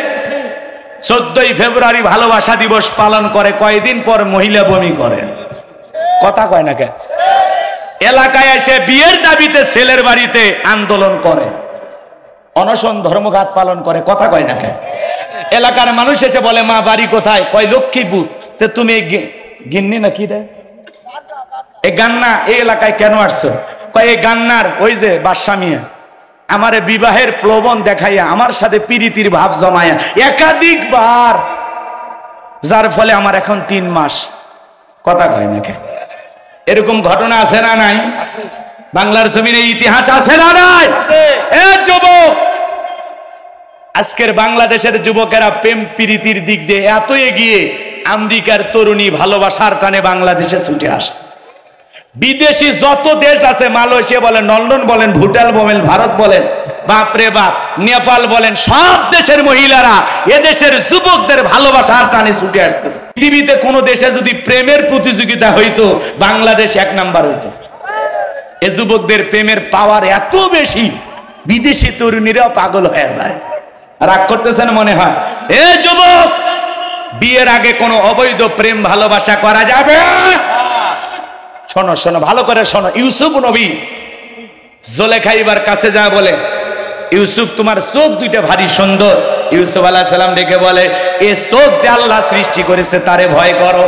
চোদ্দই ফেব্রুয়ারি ভালোবাসা দিবস পালন করে, কয়দিন পর মহিলা বমি করে, কথা কয় না কে? এলাকায় এসে বিয়ের দাবিতে ছেলের বাড়িতে আন্দোলন করে, অনশন ধর্মঘাত পালন করে, কথা কয় না কে? এলাকার মানুষ এসে বলে, মা বাড়ি কোথায়? কয় লক্ষ্মীপুর। তে তুমি গিন্নি না কি রে, এই গান্না এই এলাকায় কেন আসছো? কয় এই গান্নার ওই যে বাদশা মিয়া আমারে বিবাহের প্রলোভন দেখাইয়া আমার সাথে প্রীতির ভাব জমায়া একাধিকবার, যার ফলে আমার এখন তিন মাস, কথা কয় নাকি? এরকম ঘটনা আছে না নাই? বাংলার জমিনে ইতিহাস আছে না নাই? এ যুবক, আজকের বাংলাদেশের যুবকেরা প্রেম প্রীতির দিক দিয়ে এত এগিয়ে, আমেরিকার তরুণী ভালোবাসার টানে বাংলাদেশে ছুটে আসে। বিদেশি যত দেশ আছে, মালয়েশিয়া বলেন, লন্ডন বলেন, ভুটান বলেন, ভারত বলেন, বাপরে বাপ, নেপাল বলেন, সব দেশের মহিলারা এদেশের যুবকদের ভালোবাসার টানে ছুটে আসতেছে। পৃথিবীতে কোন দেশে যদি প্রেমের প্রতিযোগিতা হইতো, বাংলাদেশ এক নাম্বার হইতো। এ যুবকদের প্রেমের পাওয়ার এত বেশি, বিদেশি তরুণীরাও পাগল হয়ে যায়। রাগ করতেছেন মনে হয়? এ যুবক, বিয়ের আগে কোনো অবৈধ প্রেম ভালোবাসা করা যাবে? শোনো শোনো ভালো করে শোনো। ইউসুফ নবী জুলেখা এবার কাছে যা বলে, ইউসুফ তোমার চোখ দুইটা ভারী সুন্দর। ইউসুফ আলাইহিস সালাম ডেকে বলে, এ চোখ যে আল্লাহ সৃষ্টি করেছে তারে ভয় করো।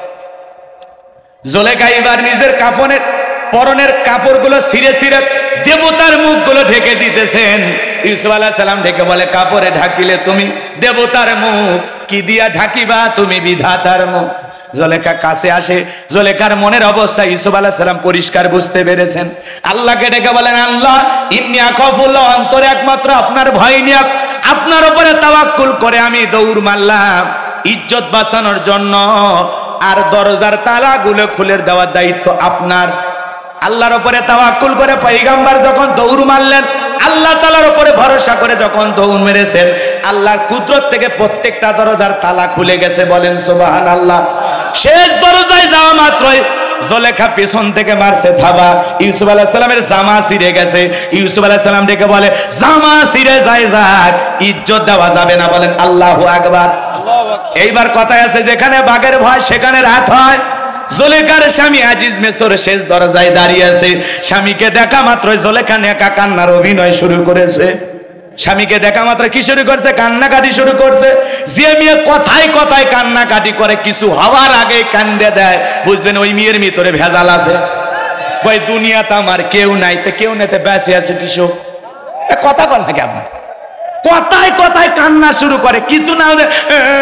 জুলেখা এবার নিজের কাফনের পরনের কাপড়গুলো ছিঁড়ে ছিঁড়ে দেবতার মুখগুলো ঢেকে দিতেছেন। ইউসুফ আলাইহিস সালাম ডেকে বলে, কাপড়ে ঢাকিলে তুমি দেবতার মুখ, কি দিয়া ঢাকিবা তুমি বিধাতার মুখ। জুলেখা কাছে আসে, জুলেখার মনের অবস্থা ইউসুফ আলাইহিস সালাম পরিষ্কার বুঝতে পেরেছেন। আল্লাহকে ডেকে বলেন, আল্লাহ ইন্নী আখাফুল্লাহ, অন্তরে একমাত্র আপনার ভয় নিয়ে আপনার উপরে তাওয়াক্কুল করে আমি দৌড় মারলাম ইজ্জত বাঁচানোর জন্য, আর দরজার তালাগুলো খুলে দেওয়ার দায়িত্ব আপনার। আল্লাহর উপরে তাওয়াক্কুল করে পয়গম্বর যখন দৌড় মারলেন, আল্লাহ তাআলার উপরে ভরসা করে যখন দৌড় মেরেছেন, আল্লাহর কুদরত থেকে প্রত্যেকটা দরজার তালা খুলে গেছে। বলেন সুবহানাল্লাহ। শেষ দরজায় যাওয়া মাত্রই জুলেখা পেছন থেকে মারছে থাবা, ইউসুফ আলাইহিস সালামের জামা ছিঁড়ে গেছে। ইউসুফ আলাইহিস সালাম ডেকে বলে, জামা ছিঁড়ে যায় যাক, ইজ্জত দেওয়া যাবে না। বলেন আল্লাহু আকবার। এইবার কথায় আছে, যেখানে বাঘের ভয় সেখানে রাত হয়। জুলেখার স্বামী আজিজ মেসর শেষ দরজায় দাঁড়িয়ে আছে। স্বামীকে দেখা মাত্রই জুলেখা নেকা কান্নার অভিনয় শুরু করেছে। স্বামীকে দেখা মাত্র কি শুরু করছে? কান্নাকাটি শুরু করছে। যে মেয়ে কথায় কথায় কান্নাকাটি করে, কিছু হওয়ার আগে কান্দে দেয়, বুঝবেন ওই মেয়ের ভিতরে ভেজাল আছে। ওই দুনিয়াতে আমার কেউ নাই, তো কেউ নেতে বেঁচে আছে কিছু, কথা বল নাকি আপনার? কথায় কথায় কান্না শুরু করে, কিছু না হলে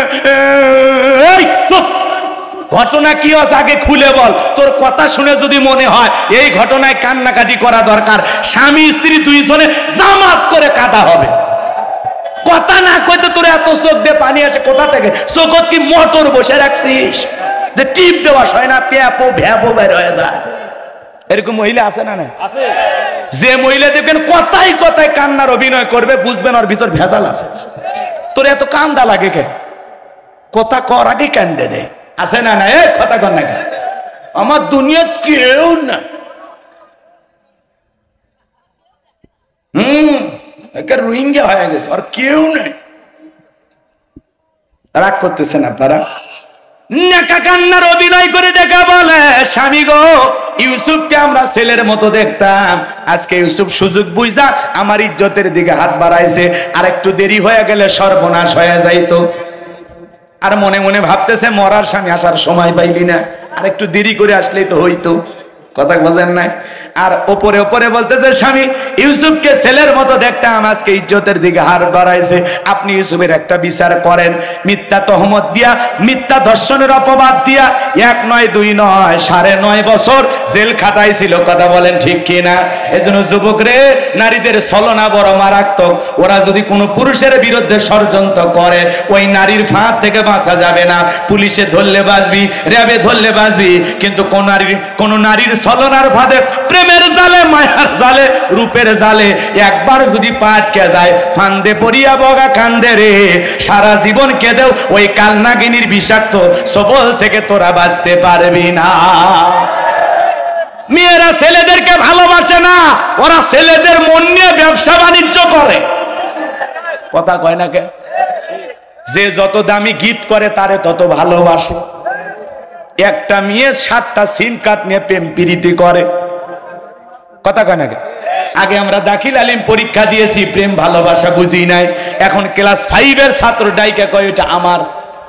ঘটনা কি আছে আগে খুলে বল। তোর কথা শুনে যদি মনে হয় এই ঘটনায় কান্নাকাটি করা দরকার, স্বামী স্ত্রী দুইজনে জামাত করে কাঁদা হবে। কথা না কইতে তোর এত চোখ দিয়ে পানি আসে কোথা থেকে? চোখত কি মোটর বসে রাখছিস যে টিপ দেওয়া হয় না, প্যাপো ভ্যাপো বের হয়ে যায়? এরকম মহিলা আছে না? না আছে। যে মহিলা দেখবেন কথাই কথায় কান্নার অভিনয় করবে, বুঝবেন ওর ভিতর ভেজাল আছে। তোর এত কান্দা লাগে কে? কথা কর আগে কান্দে দে, আছে না? না এ কথা কর না, আমার দুনিয়াত কেউ না। হম রোহিঙ্গা হয়ে গেছে, আর কেউ নেই। রাগ করতেছেন আপনারা? নেকা কান্নার অভিনয় করে দেখা বলে, স্বামী গো, ইউসুফকে আমরা ছেলের মতো দেখতাম, আজকে ইউসুফ সুযোগ বুঝা আমার ইজ্জতের দিকে হাত বাড়াইছে, আর একটু দেরি হয়ে গেলে সর্বনাশ হয়ে যাইতো। আর মনে মনে ভাবতেছে, মরার স্বামী আসার সময় পাইলি না, আর একটু দেরি করে আসলেই তো হইতো। কথা বোঝেন নাই? আর ওপরে ওপরে বলতেছে স্বামী ইউসুফকে ছেলের মতো দেখতাম, আজকে ইজ্জতের দিকে হার বাড়াইছে, আপনি ইউসুফের একটা বিচার করেন। মিথ্যা তহমত দিয়া, মিথ্যা ধর্ষণের অপবাদ দিয়া এক নয় দুই নয় সাড়ে নয় বছর জেল খাটাইছিল। কথা বলেন ঠিক কিনা? এজন্য যুবক রে, নারীদের ছলনা বড় মারাত্মক। ওরা যদি কোনো পুরুষের বিরুদ্ধে ষড়যন্ত্র করে, ওই নারীর ফাঁদ থেকে বাঁচা যাবে না। পুলিশে ধরলে বাঁচবি, র্যাবে ধরলে বাঁচবি, কিন্তু কোন নারীর কোন নারীর ছলনার ফাঁদে, প্রেমের জালে, মায়ার জালে, রূপের জালে একবার যদি পা আটকে যায়, ফান্দে পড়িয়া বগা কান্দে রে, সারা জীবন কেঁদেও ওই কালনাগিনীর বিষাক্ত সবল থেকে তোরা বাঁচতে পারবি না। মেয়েরা ছেলেদেরকে ভালোবাসে না, ওরা ছেলেদের মন নিয়ে ব্যবসা বাণিজ্য করে। কথা কয় না কে? যে যত দামি গীত করে তারে তত ভালোবাসে। একটা মেয়ে সাতটা সিম কার্ড নিয়ে প্রেম প্রীতি করে। কথা কয় না কে? আগে আমরা দাখিল আলিম পরীক্ষা দিয়েছি, প্রেম ভালোবাসা বুঝি নাই। এখন ক্লাস ফাইভের ছাত্র ডাইকে কয় এটা আমার।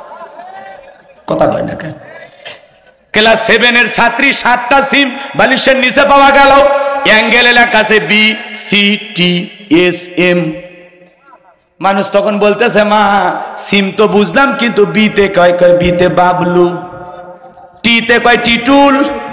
কথা কয় না কে? ক্লাস সেভেনের ছাত্রী সাতটা সিম বালিশের নিচে পাওয়া গেল, অ্যাঙ্গেল লেখা আছে B C T S M. মানুষ তখন বলতেছে মা সিম তো বুঝলাম, কিন্তু বিতে কয় কয় বিতে বাবলু, টিতে কয় টিটুল,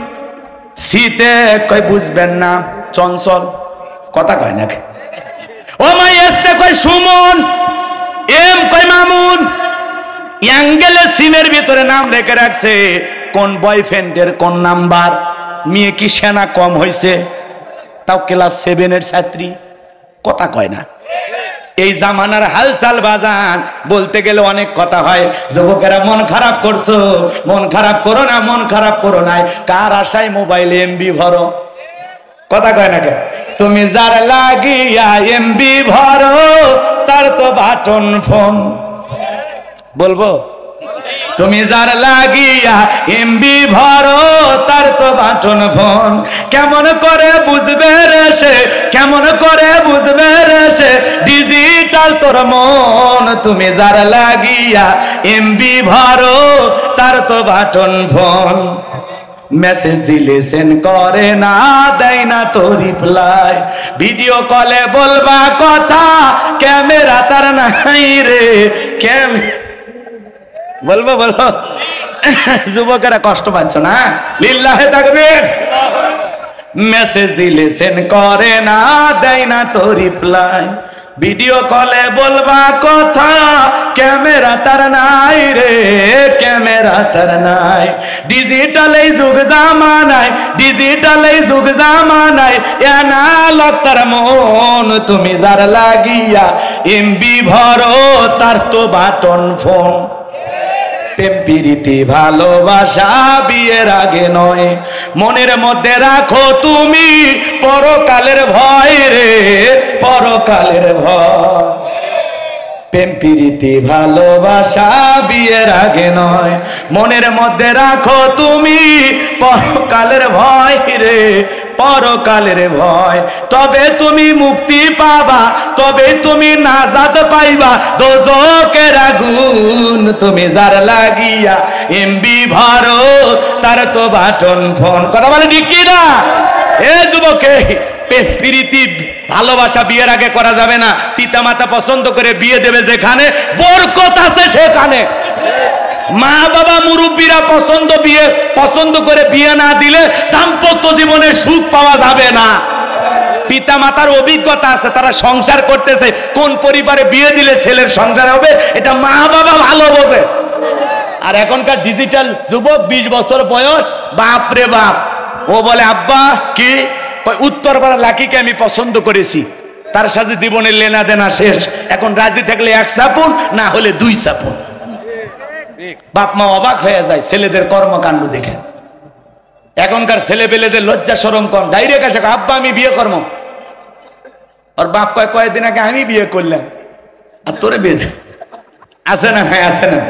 সিতে কয় বুঝবেন না চঞ্চল। কথা কয় না? ও মা এসতে কয় সুমন, এম কয় মামুন। অ্যাঙ্গেলে সিমের ভিতরে নাম রেখে রাখছে কোন বয়ফ্রেন্ডের কোন নাম্বার। মেয়ে কি সেনা কম হয়েছে? তাও ক্লাস সেভেনের ছাত্রী। কথা কয় না? এই জামানার হালচাল বাজান বলতে গেলে অনেক কথা হয়। যুবকেরা মন খারাপ করছো, মন খারাপ করো না, মন খারাপ করো না। কার আশায় মোবাইলে এমবি ভরো? কথা কয় না কে? তুমি যার লাগিয়া এমবি ভরো তার তো বাটন ফোন। বলবো? তুমি যার লাগিয়া এমবি ভরো তার তো বাটন ফোন। কেমন করে বুঝবে রে সে, কেমন করে বুঝবে রে সে ডিজিটাল তোর মন। তুমি যার লাগিয়া এমবি ভরো তার তো বাটন ফোন। মেসেজ দিলে সেন্ড করে না, দেয় না তো রিপ্লাই। ভিডিও কলে বলবা কথা, ক্যামেরা তার নাই রে। ক্যামেরা বলবো বলবো যুবকেরা কষ্ট পাচ্ছ না? লিল্লাহে তাকবীর। মেসেজ দিলে সেন্ড করে না, দেয় না তো রিপ্লাই। ভিডিও কলে বলবা কথা, ক্যামেরা তার নাই রে, ক্যামেরা তার নাই। ডিজিটাল এই যুগ জামানায়, ডিজিটাল এই যুগ জামানায় এনালত তার মন। তুমি যার লাগিয়া এমবি ভরো তার তো বাটন ফোন। প্রেম প্রীতি ভালোবাসা বিয়ের আগে নয়, মনের মধ্যে রাখো তুমি পরকালের ভয় রে, পরকালের ভয়। প্রেম প্রীতি ভালোবাসা বিয়ের আগে নয়, মনের মধ্যে রাখো তুমি পরকালের ভয় রে, পরকালের ভয়। তবে তুমি মুক্তি পাবা, তবে তুমি নাজাত পাইবা দোজকের আগুন। তুমি যার লাগিয়া এমবি ভরো তার তো বাটন ফোন। কথা বলে ঠিক কি না? এ যুবকে, প্রেম প্রীতি ভালোবাসা বিয়ের আগে করা যাবে না। পিতা মাতা পছন্দ করে বিয়ে দেবে যেখানে, বরকত আছে সেখানে। মা বাবা মুরব্বীরা পছন্দ বিয়ে পছন্দ করে বিয়ে না দিলে দাম্পত্য জীবনে সুখ পাওয়া যাবে না। পিতা মাতার অভিজ্ঞতা আছে, তারা সংসার করতেছে, কোন পরিবারে বিয়ে দিলে ছেলের সংসার হবে এটা মা বাবা ভালো বোঝে। আর এখনকার ডিজিটাল যুবক বিশ বছর বয়স, বাপ রে বাপ, ও বলে আব্বা কি উত্তরপাড়া লাকিকে আমি পছন্দ করেছি, তার সাথে জীবনের লেনা দেনা শেষ, এখন রাজি থাকলে এক সাপুন, না হলে দুই সাপুন। বাপ মা অবাক হয়ে যায় ছেলেদের কর্মকাণ্ড দেখে। এখনকার ছেলে পেলেদের লজ্জা শরম কম, ডাইরেক্ট আসে আব্বা আমি বিয়ে করবো। আর বাপ কয় কয়েকদিন আগে আমি বিয়ে করলাম, আর তোরে বিয়ে আছে না? হ্যাঁ আছে না?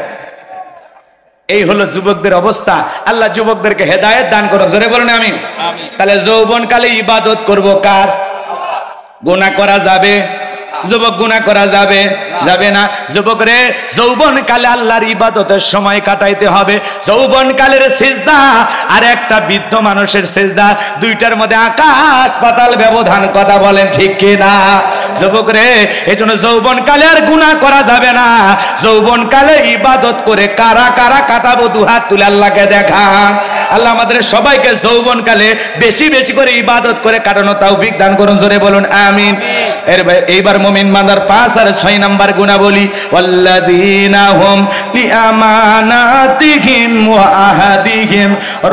এই হলো যুবকদের অবস্থা। আল্লাহ যুবকদেরকে হেদায়েত দান করুন, জোরে বলুন আমিন। তাহলে যৌবনকালে ইবাদত করব কার? গুনাহ করা যাবে? যুবক গুনাহ করা যাবে যাবে না? যুবক রে, যৌবন কালে আল্লাহর ইবাদতের সময় কাটাইতে হবে। যৌবন কালের সিজদা আর একটা বৃদ্ধ মানুষের সিজদা, দুইটার মধ্যে আকাশ পাতাল ব্যবধান, কথা বলেন ঠিক কি না? যুবক রে, এজন্য যৌবন কালে আর গুনাহ করা যাবে না। যৌবন কালে ইবাদত করে কারা কারা কাটাবো, দুহাত তুলে আল্লাহকে দেখা। আল্লাহ আমাদের সবাইকে যৌবন কালে বেশি বেশি করে ইবাদত করে কাটানো তৌফিক দান করুন, জোরে বলুন আমিন। এর এইবার মুমিন বান্দার পাঁচ আর ছয় নাম্বার গুণাবলী, ওয়াল্লাযীনা হুম লিআমানাতিহিম ওয়া আহাদিহিম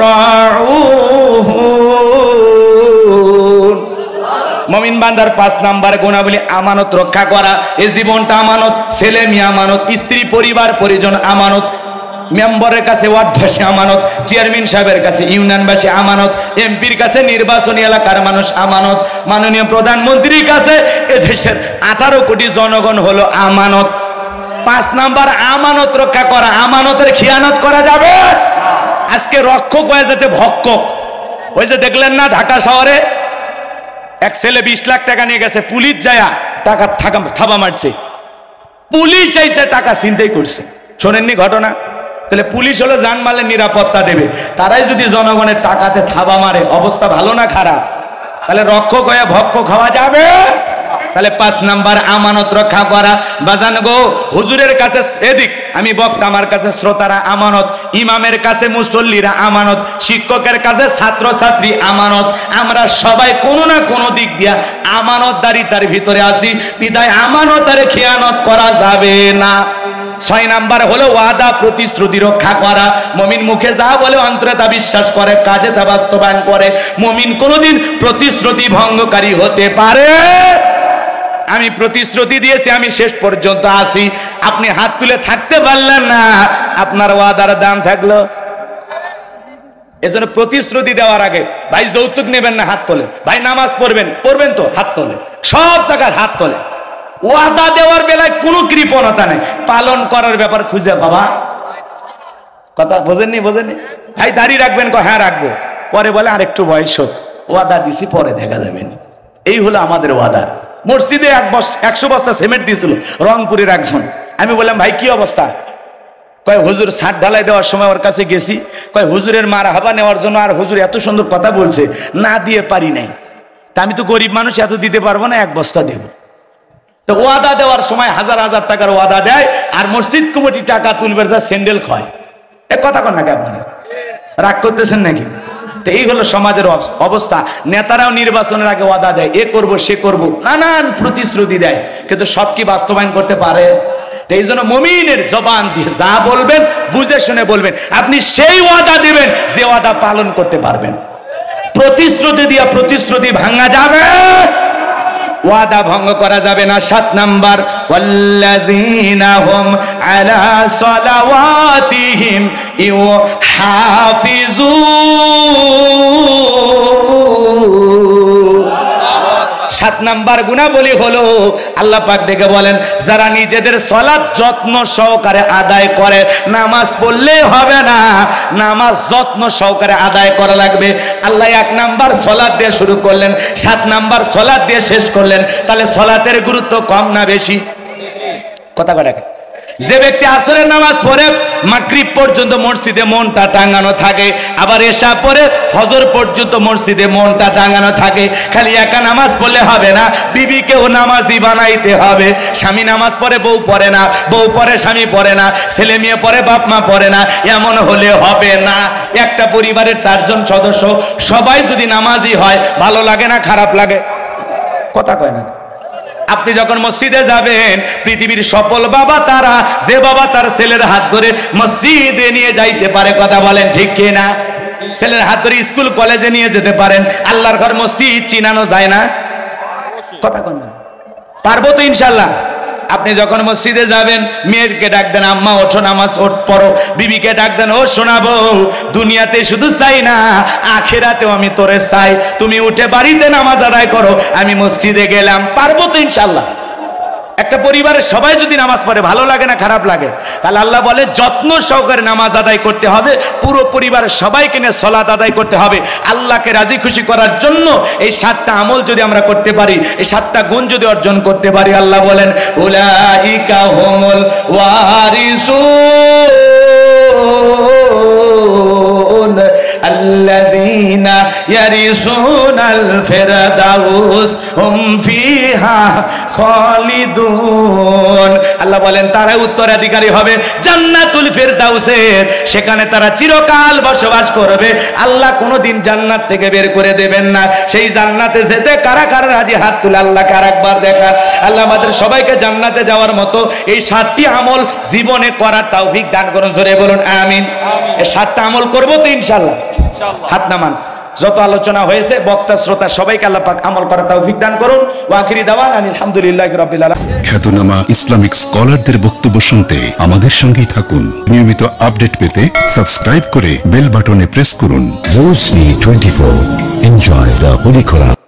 রাউন। মুমিন বান্দার পাঁচ নাম্বার গুণাবলী আমানত রক্ষা করা। এই জীবনটা আমানত, ছেলে মেয়ে আমানত, স্ত্রী পরিবার পরিজন আমানত, মেম্বারের কাছে ওয়ার্ডবাসী আমানত, চেয়ারম্যান সাহেবের কাছে ইউনিয়নবাসী আমানত, এমপির কাছে নির্বাচনী এলাকার মানুষ আমানত, মাননীয় প্রধানমন্ত্রীর কাছে এদেশের আঠারো কোটি জনগণ হলো আমানত। পাঁচ নাম্বার আমানত রক্ষা করা। আমানতের খিয়ানত করা যাবে। আজকে রক্ষক হয়ে যাচ্ছে ভক্ষক। ওই যে দেখলেন না ঢাকা শহরে এক ছেলে বিশ লাখ টাকা নিয়ে গেছে, পুলিশ যায়া টাকা থাবা মারছে, পুলিশ আইছে টাকা ছিনতাই করছে। শোনেননি ঘটনা? তাহলে পুলিশ হলো জানমালের নিরাপত্তা দেবে, তারাই যদি জনগণের টাকাতে থাবা মারে, অবস্থা ভালো না খারাপ? তাহলে রক্ষক হয়ে ভক্ষক খাওয়া যাবে? তাহলে পাঁচ নাম্বার আমানত রক্ষা করা। বাজান গো, হুজুরের কাছে এদিক আমি বক্তা, আমার কাছে শ্রোতারা আমানত, ইমামের কাছে মুসল্লিরা আমানত, শিক্ষকের কাছে ছাত্র ছাত্রী আমানত। আমরা সবাই কোনো না কোনো দিক দিয়া আমানতদারিতার ভিতরে আছি, বিদায় আমানতের খেয়ানত করা যাবে না। ছয় নাম্বার হলো ওয়াদা প্রতিশ্রুতি রক্ষা করা। মুমিন মুখে যা বলে অন্তরে তা বিশ্বাস করে, কাজে তা বাস্তবায়ন করে। মুমিন কোনোদিন প্রতিশ্রুতি ভঙ্গকারী হতে পারে? আমি প্রতিশ্রুতি দিয়েছি, আমি শেষ পর্যন্ত আসি, আপনি হাত তুলে থাকতে পারলেন না, আপনার ওয়াদার দাম থাকলো। এজন্য প্রতিশ্রুতি দেওয়ার আগে ভাই যৌতুক নেবেন না, হাত তোলে। ভাই নামাজ পড়বেন, পড়বেন তো, হাত তোলে। সব জায়গায় হাত তোলে। ওয়াদা দেওয়ার বেলায় কোনো কৃপণতা নেই, পালন করার ব্যাপার খুঁজে বাবা। কথা বোঝেননি? বোঝেননি? ভাই দাড়ি রাখবেন, হ্যাঁ রাখবো, পরে বলে আর একটু বয়স হোক, ওয়াদা দিছি পরে দেখা যাবে। এই হলো আমাদের ওয়াদা। মসজিদে এক বস একশো বস্তা সিমেন্ট দিয়েছিল রংপুরের একজন। আমি বললাম ভাই কি অবস্থা? কয় হুজুর ছাদ ঢালাই দেওয়ার সময় ওর কাছে গেছি, কয় হুজুরের মার হাবা নেওয়ার জন্য, আর হুজুর এত সুন্দর কথা বলছে, না দিয়ে পারি নাই। তা আমি তো গরিব মানুষ, এত দিতে পারবো না, এক বস্তা দেব। তো ওয়াদা দেওয়ার সময় হাজার হাজার টাকার ওয়াদা দেয়, আর মসজিদ কমিটি টাকা তুলবে যা স্যান্ডেল খয়। এ কথা কন নাকি আপনারা? রাগ করতেছেন নাকি? তো এই হলো সমাজের অবস্থা। নেতারাও নির্বাচনের আগে ওয়াদা দেয়, এ করব সে করব, নানান প্রতিশ্রুতি দেয়, কিন্তু সব কি বাস্তবায়ন করতে পারে? এই জন্য মুমিনের জবান দিয়ে যা বলবেন বুঝে শুনে বলবেন। আপনি সেই ওয়াদা দিবেন যে ওয়াদা পালন করতে পারবেন। প্রতিশ্রুতি দিয়ে প্রতিশ্রুতি ভাঙা যাবে, ওয়াদা ভঙ্গ করা যাবে না। সাত নাম্বার, ওয়াল্লাযীনা হুম আলা সালাওয়াতিহিম ইউহাফিজুন। সাত নাম্বার গুণাবলী হলো আল্লাহ পাক ডেকে বলেন, যারা নিজেদের সালাত যত্ন সহকারে আদায় করে। নামাজ পড়লে হবে না, নামাজ যত্ন সহকারে আদায় করা লাগবে। আল্লাহ এক নাম্বার সালাত দিয়ে শুরু করলেন, সাত নাম্বার সালাত দিয়ে শেষ করলেন। তাহলে সালাতের গুরুত্ব কম না বেশি? কথা কয় যে ব্যক্তি আসরের নামাজ পড়ে মাগরিব পর্যন্ত মসজিদে মনটা টাঙানো থাকে, আবার এশা পড়ে ফজর পর্যন্ত মসজিদে মনটা টাঙানো থাকে। খালি একা নামাজ পড়লে হবে না, বিবিকেও নামাজি বানাইতে হবে। স্বামী নামাজ পড়ে বউ পড়ে না, বউ পড়ে স্বামী পড়ে না, ছেলে মেয়ে পড়ে বাপ মা পড়ে না, এমন হলে হবে না। একটা পরিবারের চারজন সদস্য সবাই যদি নামাজি হয়, ভালো লাগে না খারাপ লাগে? কথা কয় না? আপনি যখন মসজিদে যাবেন, পৃথিবীর সফল বাবা তারা, যে বাবা তার ছেলের হাত ধরে মসজিদে নিয়ে যাইতে পারে। কথা বলেন ঠিক কিনা? ছেলের হাত ধরে স্কুল কলেজে নিয়ে যেতে পারেন। আল্লাহর ঘর মসজিদ চিনানো যায় না? কথা কন না? পারবো তো ইনশাল্লাহ। আপনি যখন মসজিদে যাবেন, মেয়েকে ডাক দেন, আম্মা ওঠো নামাজ ওঠ পড়ো। বিবিকে ডাক দেন, ও শোনাবো, দুনিয়াতে শুধু চাই না, আখিরাতেও আমি তোরে চাই। তুমি উঠে বাড়িতে নামাজ আদায় করো, আমি মসজিদে গেলাম। পারবো তো ইনশাল্লাহ? একটা পরিবারের সবাই যদি নামাজ পড়ে ভালো লাগে না খারাপ লাগে? তাহলে আল্লাহ বলে যত্ন সহকারে নামাজ আদায় করতে হবে, পুরো পরিবারের সবাইকে নিয়ে সালাত আদায় করতে হবে আল্লাহকে রাজি খুশি করার জন্য। এই সাতটা আমল যদি আমরা করতে পারি, এই সাতটা গুণ যদি অর্জন করতে পারি, আল্লাহ বলেন উলাইকা হুমুল ওয়ারিসুন আল্লাযীনা ইয়ারিসুনাল ফিরদাউস হুম ফিহা খালিদুন। আল্লাহ বলেন তারা উত্তরাধিকারী হবে জান্নাতুল ফিরদাউসের, সেখানে তারা চিরকাল বসবাস করবে। আল্লাহ কোনোদিন জান্নাত থেকে বের করে দেবেন না। সেই জান্নাতে যেতে কারা কারা রাজি হাত তুলে আল্লাহকে আরেকবার দেখার। আল্লাহ আমাদের সবাইকে জান্নাতে যাওয়ার মতো এই সাতটি আমল জীবনে করার তৌফিক দান করুন। জোরে বলুন আমিন। এই সাতটা আমল করবো তো ইনশাআল্লাহ? হাত নামান। যত আলোচনা হয়েছে বক্তা শ্রোতা সবাইকে আল্লাহ পাক আমল করার তৌফিক দান করুন। ওয়া আখিরি দাওয়ানা আলহামদুলিল্লাহি রাব্বিল আলামিন। খ্যাতনামা ইসলামিক স্কলারদের বক্তব্য শুনতে আমাদের সঙ্গেই থাকুন। নিয়মিত আপডেট পেতে সাবস্ক্রাইব করে বেল বাটনে প্রেস করুন। Rosni twenty-four. Enjoy the Holy Quran.